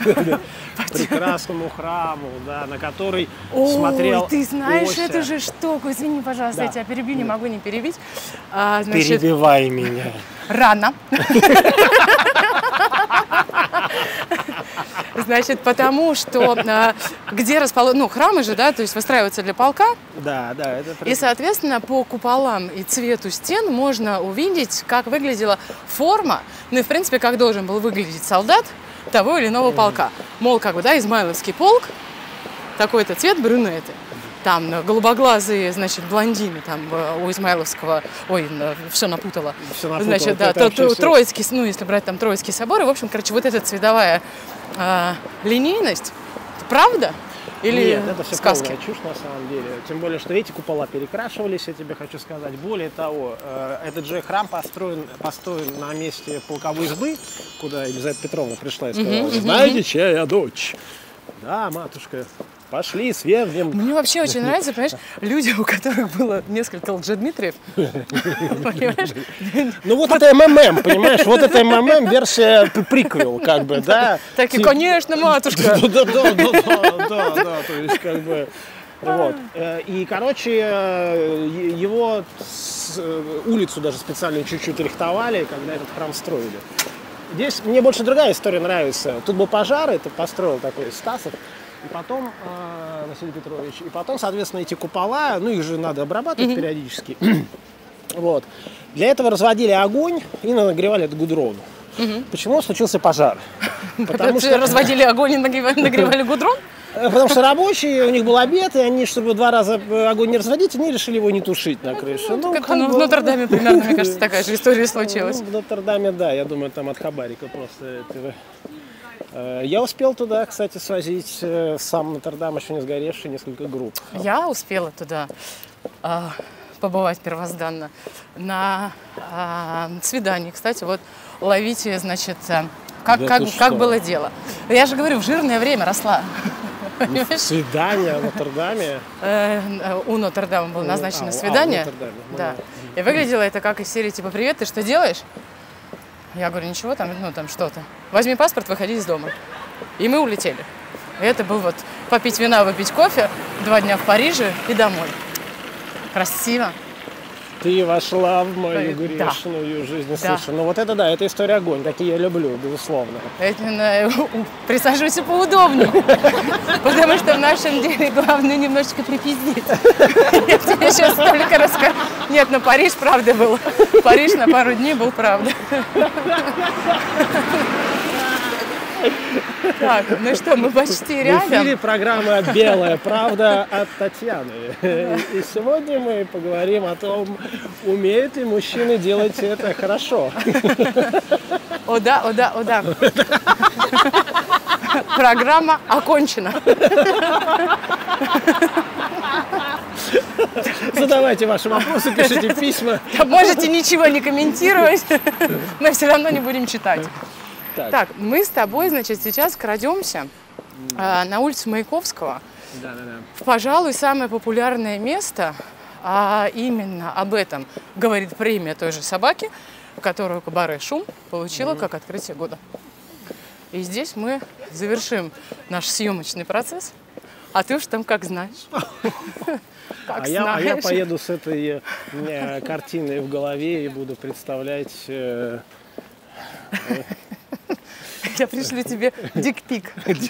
Прекрасному храму, да, на который смотрел. Ты знаешь эту же штуку. Извини, пожалуйста, я тебя перебью, не могу не перебить. Перебивай меня. Рано. Значит, потому что а, где расположены, ну, храмы же, да, то есть выстраиваются для полка. Да, да. Это... И, соответственно, по куполам и цвету стен можно увидеть, как выглядела форма, ну и, в принципе, как должен был выглядеть солдат того или иного полка. Мол, как бы, да, Измайловский полк, такой-то цвет, брюнеты. Там голубоглазые, значит, блондины, там у Измайловского, ой, все напутала. Все напутала. Значит, да, то, то, Троицкий, ну, если брать там Троицкий собор, и, в общем, короче, вот эта цветовая а, линейность, правда? Или Нет, это все сказки? Полная чушь на самом деле. Тем более, что эти купола перекрашивались, я тебе хочу сказать. Более того, этот же храм построен, построен на месте полковой избы, куда Елизавета Петровна пришла и сказала, uh-huh, знаете, uh-huh. чья я дочь? Да, матушка. Пошли, свергнем. Мне вообще очень нравится, понимаешь, люди, у которых было несколько Лжедмитриев. Понимаешь? Ну вот это МММ, понимаешь, вот это МММ версия приквел, как бы, да. Так и, конечно, матушка. Да, да, да, да, да, да, то есть как бы... Вот. И, короче, его улицу даже специально чуть-чуть рихтовали, когда этот храм строили. Здесь мне больше другая история нравится. Тут был пожар, это построил такой Стасов. И потом, э, Василий Петрович, и потом, соответственно, эти купола, ну их же надо обрабатывать mm-hmm. периодически. Вот. Для этого разводили огонь и нагревали этот гудрон. Mm-hmm. Почему случился пожар? Потому что разводили огонь и нагревали гудрон? Потому что рабочие, у них был обед, и они, чтобы два раза огонь не разводить, они решили его не тушить на крыше. Ну, ну, как ну, в Нотр-Даме примерно, мне кажется, такая же история случилась. Ну, в Нотр-Даме, да, я думаю, там от хабарика просто этого. Я успел туда, кстати, свозить сам Нотр-Дам, еще не сгоревший, несколько групп. Я успела туда а, побывать первозданно на а, свидании. Кстати, вот ловите, значит, как, да как, как было дело. Я же говорю, в жирное время росла. Свидание в Нотр-Даме? Э, У Нотр-Дама было назначено А, свидание. а, у Нотр-Даме. Да. И выглядело это как из серии типа «Привет, ты что делаешь?» Я говорю, ничего, там, ну там что-то. Возьми паспорт, выходи из дома. И мы улетели. И это был вот попить вина, выпить кофе, два дня в Париже и домой. Красиво. Ты вошла в мою Да. грешную жизнь. Да. Слушай, ну вот это да, это история огонь. Такие я люблю, безусловно. Это, э, присаживайся поудобнее. Потому что в нашем деле главное немножечко припиздить. Я тебе сейчас столько расскажу. Нет, ну Париж правда был. Париж на пару дней был правда. Так, ну что, мы почти В эфире рядом. программа «Белая правда» от Татьяны. И сегодня мы поговорим о том, умеют ли мужчины делать это хорошо. О да, о да, о да. Программа окончена. Задавайте ваши вопросы, пишите письма. Можете ничего не комментировать, мы все равно не будем читать. Так. Так, мы с тобой, значит, сейчас крадемся э, на улицу Маяковского. Да, да, да. Пожалуй, самое популярное место, а именно об этом говорит премия той же собаки, которую «Кабаре Шум» получила как открытие года. И здесь мы завершим наш съемочный процесс. А ты уж там как знаешь. Как А я, а я знаешь. поеду с этой э, картиной в голове и буду представлять... э, Я пришлю тебе дикпик.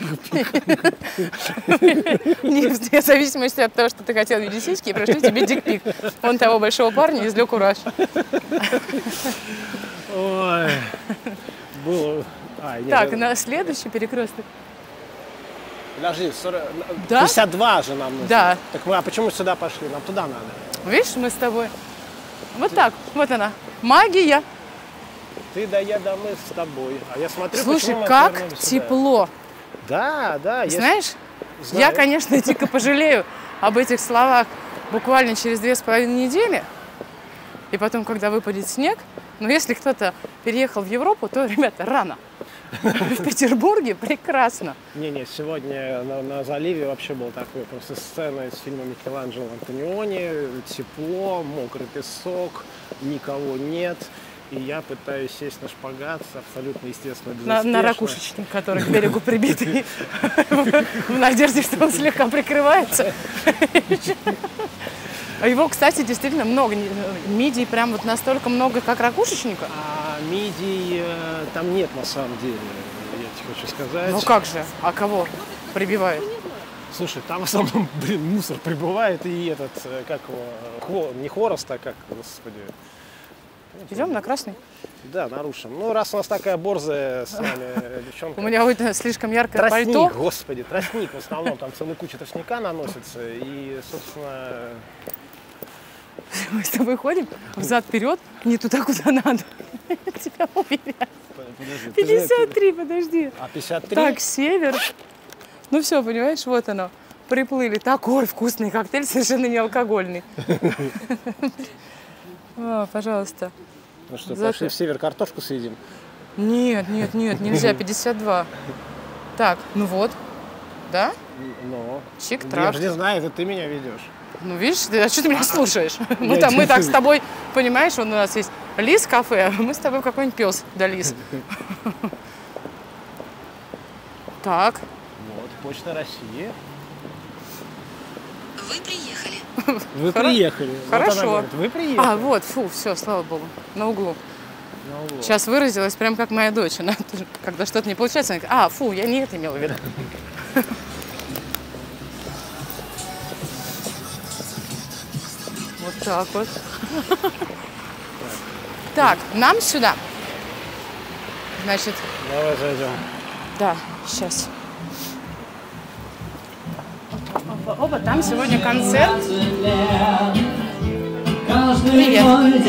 Вне зависимости от того, что ты хотел видеть сиськи, я пришлю тебе дикпик. Вон того большого парня из «Ле Кураж». Ой, было... А, нет, Так, это- на следующий перекресток. Подожди, сорок Да? пятьдесят два же нам нужно. Да. Так мы, а почему сюда пошли? Нам туда надо. Видишь, мы с тобой. Вот так, вот она. Магия. Ты да я, да мы с тобой. А я смотрю, Слушай, почему мы как отвернулись сюда. тепло. Да, да. есть- Знаешь, знаю. я, конечно, дико пожалею об этих словах буквально через две с половиной недели. И потом, когда выпадет снег. Но если кто-то переехал в Европу, то, ребята, рано. В Петербурге прекрасно. Не-не, сегодня на, на заливе вообще был такой просто сцена из фильма Микеланджело Антониони. Тепло, мокрый песок, никого нет. И я пытаюсь сесть на шпагат, абсолютно естественно, безуспешно. На, на ракушечник, который к берегу прибитый. В надежде, что он слегка прикрывается. А его, кстати, действительно много. Мидий прям вот настолько много, как ракушечника. А мидий э, там нет на самом деле, я тебе хочу сказать. Ну как же? А кого прибивает? Слушай, там в основном, блин, мусор прибывает и этот, э, как его, хво, не хворост, а как, господи. Идем на красный. Да, нарушим. Ну, раз у нас такая борзая с нами девчонка. У меня вот слишком яркое Тростник, пальто. господи, тростник в основном, там целая куча тростника наносится, и, собственно... Мы с тобой ходим взад-вперед, не туда, куда надо. Тебя уверяю. Подожди, ты же- пятьдесят три, подожди. А пятьдесят три? Так, север. Ну все, понимаешь, вот оно. Приплыли. Такой вкусный коктейль, совершенно не алкогольный. О, пожалуйста. Ну что, Зато- пошли в север картошку съедим? Нет, нет, нет, нельзя, пятьдесят два. Так, ну вот. Да? Ну, я Чик-трак. же не знаю, это ты меня ведешь. Ну, видишь, ты, а что ты меня слушаешь? Ну, Я там мы тебя- так с тобой, понимаешь, он у нас есть лис кафе, а мы с тобой какой-нибудь пес, да лис. Так, Вот, Почта России. Вы приехали. Вы Хоро- приехали. Вот она хорошо. говорит, вы приехали. А, вот, фу, все, слава богу, на углу. На углу. Сейчас выразилась прям как моя дочь. Она тоже, когда что-то не получается, она говорит, а, фу, я не это имела в виду. Вот так вот. Так, нам сюда. Значит, Давай зайдем. да, сейчас. Опа, опа, там сегодня концерт. Привет.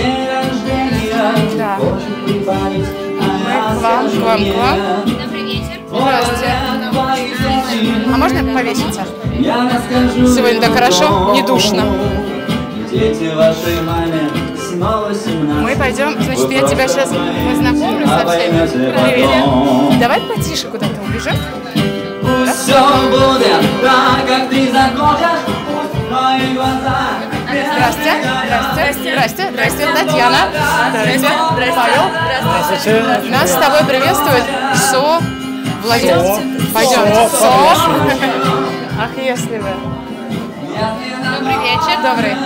Да. Мы к вам, к вам, к вам. Добрый вечер. Здравствуйте. А можно повеситься? Сегодня так хорошо, не душно. Дети вашей маме снова семнадцать. Мы пойдем, значит, я тебя сейчас познакомлю со всеми. Привет. Давай потише куда-то убежим. Пусть все будет так, как ты захочешь. Пусть мои глаза. Здрасте, здрасте, здрасте, здрасте, Татьяна, здрасте, Павел, Здравствуйте. нас с тобой приветствует Со владелец. Пойдем, Со, Со. Ах, если вы. Добрый вечер. Добрый.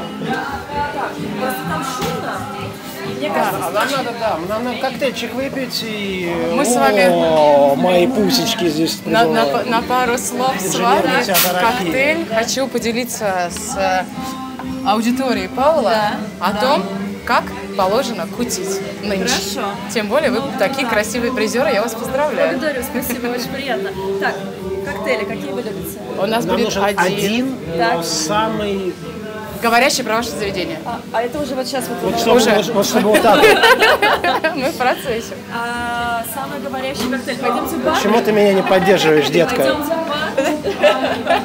Да, нам надо, да, нам надо коктейльчик выпить и... Мы с вами- О, мои пусечки здесь. На, на, прибывают. на пару слов с Инженерный вами театр Архив. коктейль. Хочу поделиться с э, аудиторией Павла о том, как положено кутить нынче. Хорошо. Тем более вы такие красивые призеры, я вас поздравляю. Благодарю, спасибо, очень приятно. Так, коктейли какие вы любите? У нас Нам будет нужен один, один, Так. но самый... говорящий про ваше заведение. А, а это уже вот сейчас вот... Вот вы- чтобы, Уже. вот, вот чтобы вот так вот. Мы в процессе. А, самый говорящий коктейль. Пойдемте в бар? Почему ты меня не поддерживаешь, детка? Пойдемте в бар.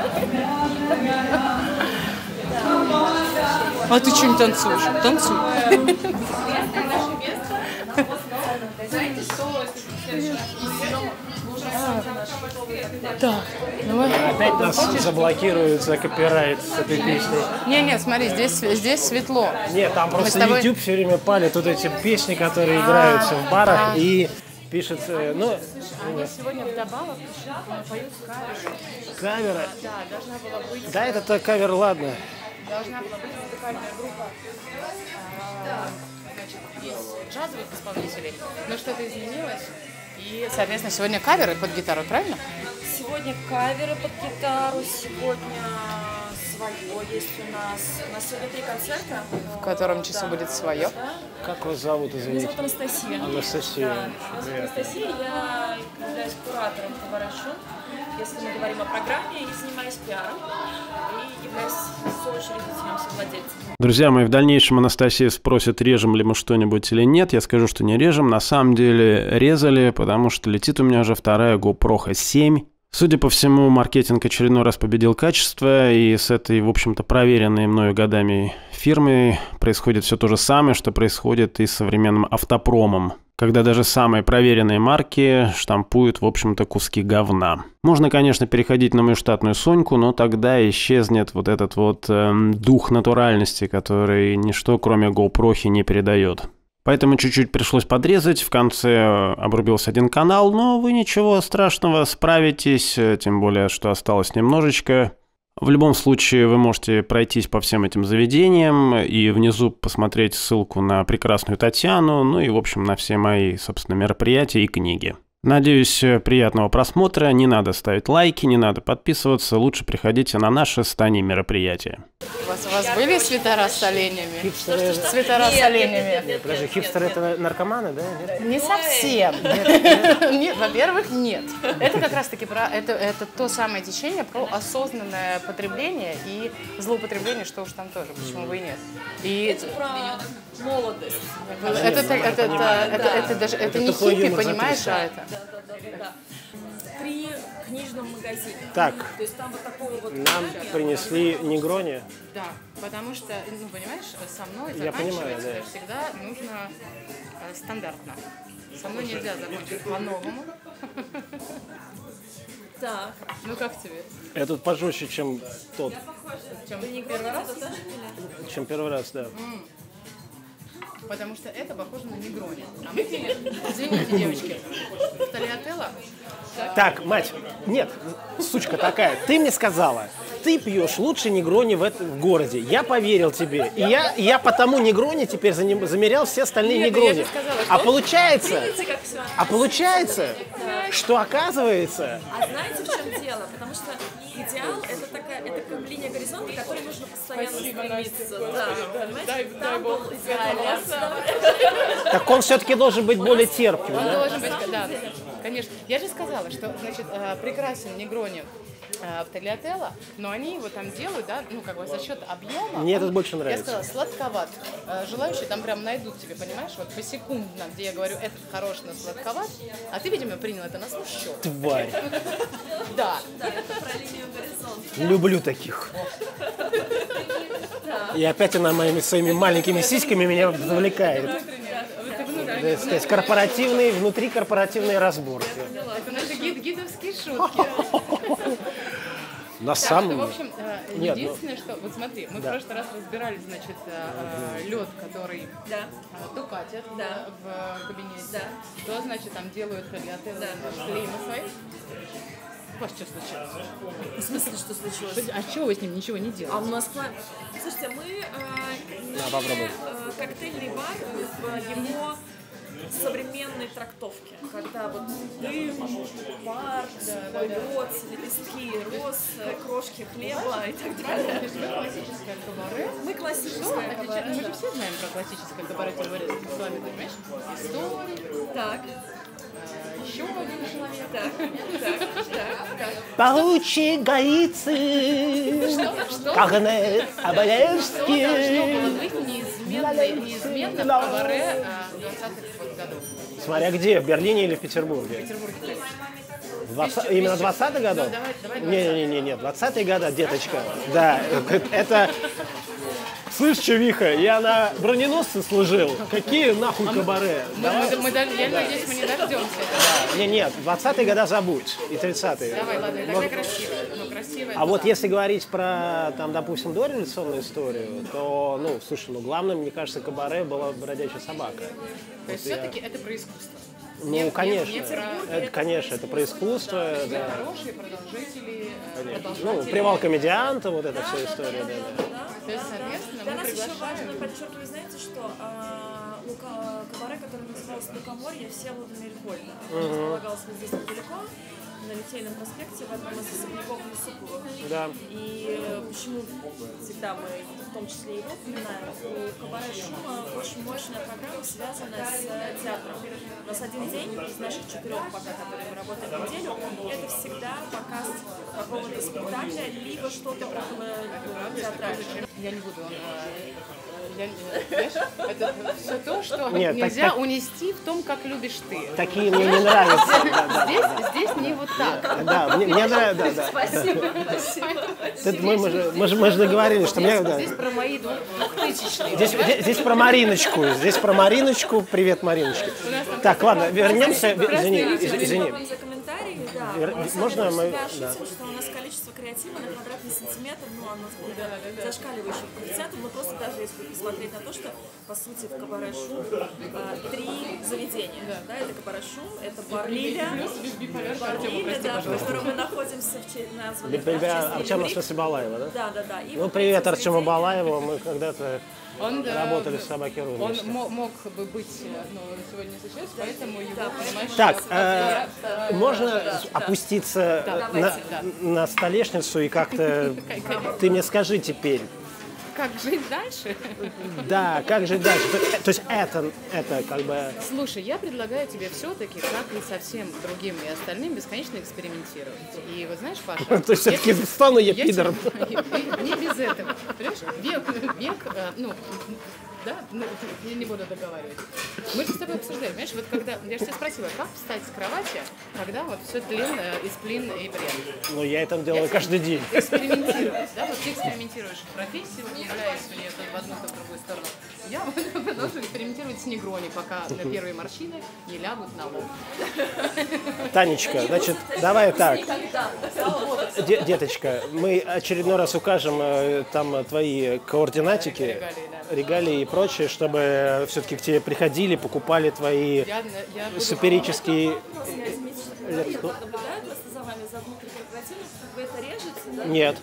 А ты что не танцуешь? Танцуй. Так, ну мы... Опять нас заблокируют за копирайт с этой песней. Не, не, смотри, здесь, здесь светло. Нет, там Мы просто с тобой- YouTube все время палит вот эти песни, которые играются в барах, и пишет, э, ну, Они сегодня вдобавок поют кавер. кавера. Да, должна была быть, Да, это кавер, ладно. должна была быть музыкальная группа а, значит, из джазовых исполнителей, но что-то изменилось. И, соответственно, сегодня каверы под гитару, правильно? Сегодня каверы под гитару, сегодня свое есть у нас. У нас сегодня три концерта. В котором часу будет свое. Как вас зовут, Меня извините? зовут Анастасия. Анастасия. Да, меня зовут Анастасия, я являюсь куратором Хабарашу. Если мы говорим о программе, я занимаюсь пиаром и являюсь соучредителем, совладельцем. Друзья мои, в дальнейшем Анастасия спросит, режем ли мы что-нибудь или нет. Я скажу, что не режем. На самом деле резали, потому что летит у меня уже вторая GoPro семь. Судя по всему, маркетинг очередной раз победил качество, и с этой, в общем-то, проверенной мною годами фирмой происходит все то же самое, что происходит и с современным автопромом, когда даже самые проверенные марки штампуют, в общем-то, куски говна. Можно, конечно, переходить на мою штатную Соньку, но тогда исчезнет вот этот вот эм, дух натуральности, который ничто, кроме GoPro, не передает. Поэтому чуть-чуть пришлось подрезать, в конце обрубился один канал, но вы ничего страшного, справитесь, тем более, что осталось немножечко. В любом случае, вы можете пройтись по всем этим заведениям и внизу посмотреть ссылку на прекрасную Татьяну, ну и, в общем, на все мои, собственно, мероприятия и книги. Надеюсь, приятного просмотра, не надо ставить лайки, не надо подписываться, лучше приходите на наши стани мероприятия. У вас, у вас были свитера с оленями? Хипстеры, Свитера с оленями? Нет, подожди, хипстеры это наркоманы, да? Нет? Не совсем. Нет, во-первых, нет. Это как раз-таки про это, это то самое течение про осознанное потребление и злоупотребление, что уж там тоже, почему бы и нет. И Про молодость. это, это, это, это, это, это даже это не тупой хиппи, юмор за понимаешь, триста. а это. Да, да, да, да. При книжном магазине. Так, То есть там вот такого вот... нам принесли негрони. Да, потому что, ну, понимаешь, со мной Я заканчивать понимаю, да. всегда нужно э, стандартно. Со мной нельзя закончить по-новому. Так. Ну как тебе? Этот пожестче, чем тот, Чем не первый раз? чем первый раз, да. Потому что это похоже на негрони. А мы пили, извините, девочки, в Тольятелло. Так, мать, нет, сучка такая, ты мне сказала, ты пьешь лучше негрони в, этом, в городе. Я поверил тебе. И я, и я потому негрони теперь заним- замерял все остальные Нет, негрони. я же сказала, А что- получается, Видите, как все? а получается, что оказывается, А знаете, в чем дело? Потому что идеал — это такая, это как линия горизонта, к которой нужно постоянно стремиться. Да, понимаете? Там был идеальный. так он все-таки должен быть более терпким. Он Да? должен быть, да, конечно. Я же сказала, что, значит, э, прекрасен негрони э, в Тольятелло, но они его там делают, да, ну, как бы за счет объема. Мне он, этот больше нравится. Я сказала, сладковат. Э, Желающие там прям найдут тебе, понимаешь, вот посекундно, где я говорю, этот хорош, но сладковат, а ты, видимо, принял это на свой счет. Тварь. Да. Люблю таких. И опять она моими своими маленькими сиськами меня завлекает. То есть корпоративные, внутри корпоративные разборки. Это наши Гид, гидовские шутки. На Так самом что, в общем, э, Нет, единственное, что... Вот смотри, мы Да. в прошлый раз разбирали, значит, э, лед, который Да. э, то катят Да. в кабинете, Да. то, значит, там делают хагаты, клеймы свои. У вас что случилось? В смысле, что случилось? А чего вы с ним ничего не А делаете? у нас план... Слушайте, мы э, Да, попробуй. э, коктейльный бар в его современной трактовке, когда вот дым, пар, лед, лепестки роз, э, крошки хлеба и так далее. То есть вы классическое кабаре. Мы классическое Отлича- кабаре, Мы же да. все знаем про классическое кабаре Тильваресских с вами, понимаешь? Историк, Так, э, еще один человек. так, так, так, так. Паучьи гаицы, Кагнет Что должно было Абалевский. быть неизменно, неизменно в кабаре э, двадцатых годов? Смотря где, в Берлине или в Петербурге? В Петербурге, конечно. двадцать именно двадцатых годов? Ну, давай- давай Не-не-не, двадцатые года, деточка. Да, это... Слышь, чувиха, я на броненосце служил. Какие нахуй кабаре? Мы, Давай. мы- мы даже- я надеюсь, мы не дождемся этого. Не, нет, двадцатые года забудь. И тридцатые. Давай, ладно, и тогда красиво. Ну, красиво. А вот если говорить про, там, допустим, дореволюционную историю, то, ну, слушай, ну, главным, мне кажется, кабаре была бродячая собака. То есть все-таки это про искусство. Ну, Не- не- конечно. не про- Это, конечно, это про искусство, Вы да. хорошие продолжители, э, Ну, продолжатели. привал комедианта, вот эта вся история, да, да. То есть, соответственно, Для мы нас еще важно приглашаем. подчеркивать, знаете, что а, ну, ка- кабаре, который назывался Лукоморье, Всеволода Мелькольда. Располагалось вот здесь недалеко, на Литейном проспекте, в одном из особняков Юсупова. Да. И э, почему всегда мы в том числе его упоминаем, у кабаре Шума очень мощная программа, связанная с э, театром. У нас один день из наших четырех пока, которые мы работаем в неделю, это всегда показ какого-то спектакля, либо что-то около э, театрального. Я не буду. э, я- э, знаешь, это все то, что Нет, так- нельзя так- унести в том, как любишь ты. Такие мне не нравятся. Да, да. Здесь, здесь не вот так. Да, мне, мне нравится, да, да. Спасибо, спасибо. Это мы, мы, же, мы, же, мы же договорились, что мне... Да. Здесь про мои двух- двухтысячные. Здесь, здесь, здесь про Мариночку. Здесь про Мариночку. Привет, Мариночка. Так, ладно, вернемся. Извини, извини. Вам за комментарии, да. Вер- Мы можно мы- всегда да. шутим, что у нас количество креатива на квадратный сантиметр, ну, оно зашкаливающим коэффициентом, но просто даже если посмотреть на то, что, по сути, в кабаре Шум а, три заведения. Да, это кабаре Шум, это бар Лиля, бар Лиля, да, в котором мы находимся в честь названы. да, в честь Артема, в Лили смысле, Балаева, да? Да, да, да. И Ну, вот привет эти Артему заведения- Балаеву. Мы когда-то Он, да, работали с собаки Ру Он вместе. мо- мог бы быть, э, но сегодня не случилось, поэтому его, понимаешь, Так, я- э, можно опуститься Да, на, давайте, да. на столешницу и как-то... Ты мне скажи теперь, как жить дальше? да, как же дальше? То, то есть это, это как бы... Слушай, я предлагаю тебе все-таки, как и со всем другим и остальным, бесконечно экспериментировать. И вот знаешь, Паша, То есть все-таки если- стану я если- пидором. Не без этого. Понимаешь, век, век, э, ну, да, ну, я не буду договаривать. Мы же с тобой обсуждали, понимаешь, вот когда, я же тебя спросила, как встать с кровати, когда вот все тлен, э, исплин и бред. Ну, я это делаю каждый день. Экспериментировать, да, вот ты экспериментируешь в профессии, влюбляясь в нее то в одну, то в другую сторону. Я вот продолжу экспериментировать с негрони, пока на первые морщины не лягут на лоб. Танечка, значит, давай так. Де- деточка, мы очередной раз укажем э, там э, твои координатики, Регалии, да. регалии и прочее, чтобы все-таки к тебе приходили, покупали твои Я, я буду... суперические... Я заметила, что коллеги так наблюдают просто за вами, за внутрикорпоративом, как вы это режете, да? Нет.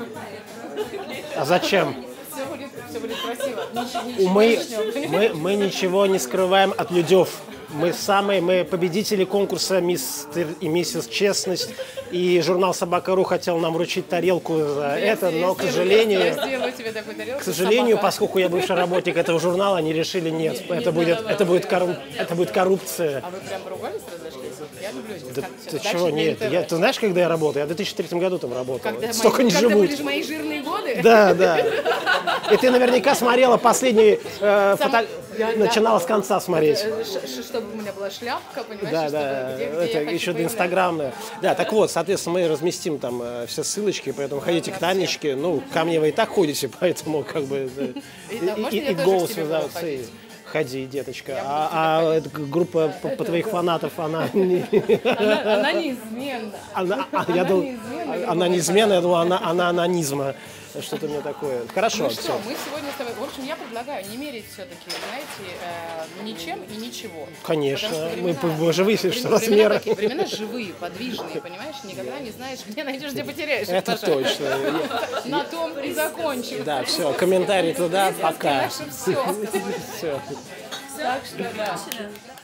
А зачем? Все будет, все будет красиво. Ничего, ничего Мы, лишнего. мы, мы ничего не скрываем от людей. Мы самые, мы победители конкурса «Мистер и миссис Честность». И журнал «Собака.ру» хотел нам вручить тарелку за это, но, к Я сожалению, сделаю тебе такую тарелку. к сожалению, собака. поскольку я бывший работник этого журнала, они решили, нет, Не- это не будет, надо, это будет, да. корру- это будет коррупция. А вы прям поругались, разошлись? Я люблю этих. Да как- ты дальше чего, не нет, эн тэ вэ. я, ты знаешь, когда я работал? Я в две тысячи третьем году там работал. Когда, Столько мои, не когда живут. были же мои жирные годы. Да, да. И ты наверняка смотрела последний, э, Сам- фото- Я- начинала да. с конца смотреть. Э, ш- ш- Чтобы у меня была шляпка, понимаешь, Да, чтобы да, где, где это я хочу еще появляться. инстаграмное. Да, так вот, соответственно, мы разместим там э, все ссылочки, поэтому ходите к Танечке. Ну, ко мне вы и так ходите, поэтому как бы... да, И, да, можно И, я и тоже голос к тебе буду связаться. и- ходить? Ходи, деточка. А, а эта группа по, по твоих фанатов, она... не- Она, она неизменна. Она, а, я Она думал, неизменна. она неизменная, я думал, она, она анонизма. Что-то мне такое. Хорошо, Ну все. что, мы сегодня с тобой... В общем, я предлагаю не мерить все-таки, знаете, э, ничем и ничего. Конечно. Потому что Мы, времена- мы уже выяснили, что времена размеры... такие, времена живые, подвижные, понимаешь? Никогда не знаешь, где найдешь, где потеряешь. Это Паша. точно. На том и закончим. Да, все, комментарий туда, пока. Наше все. Все. Так что да.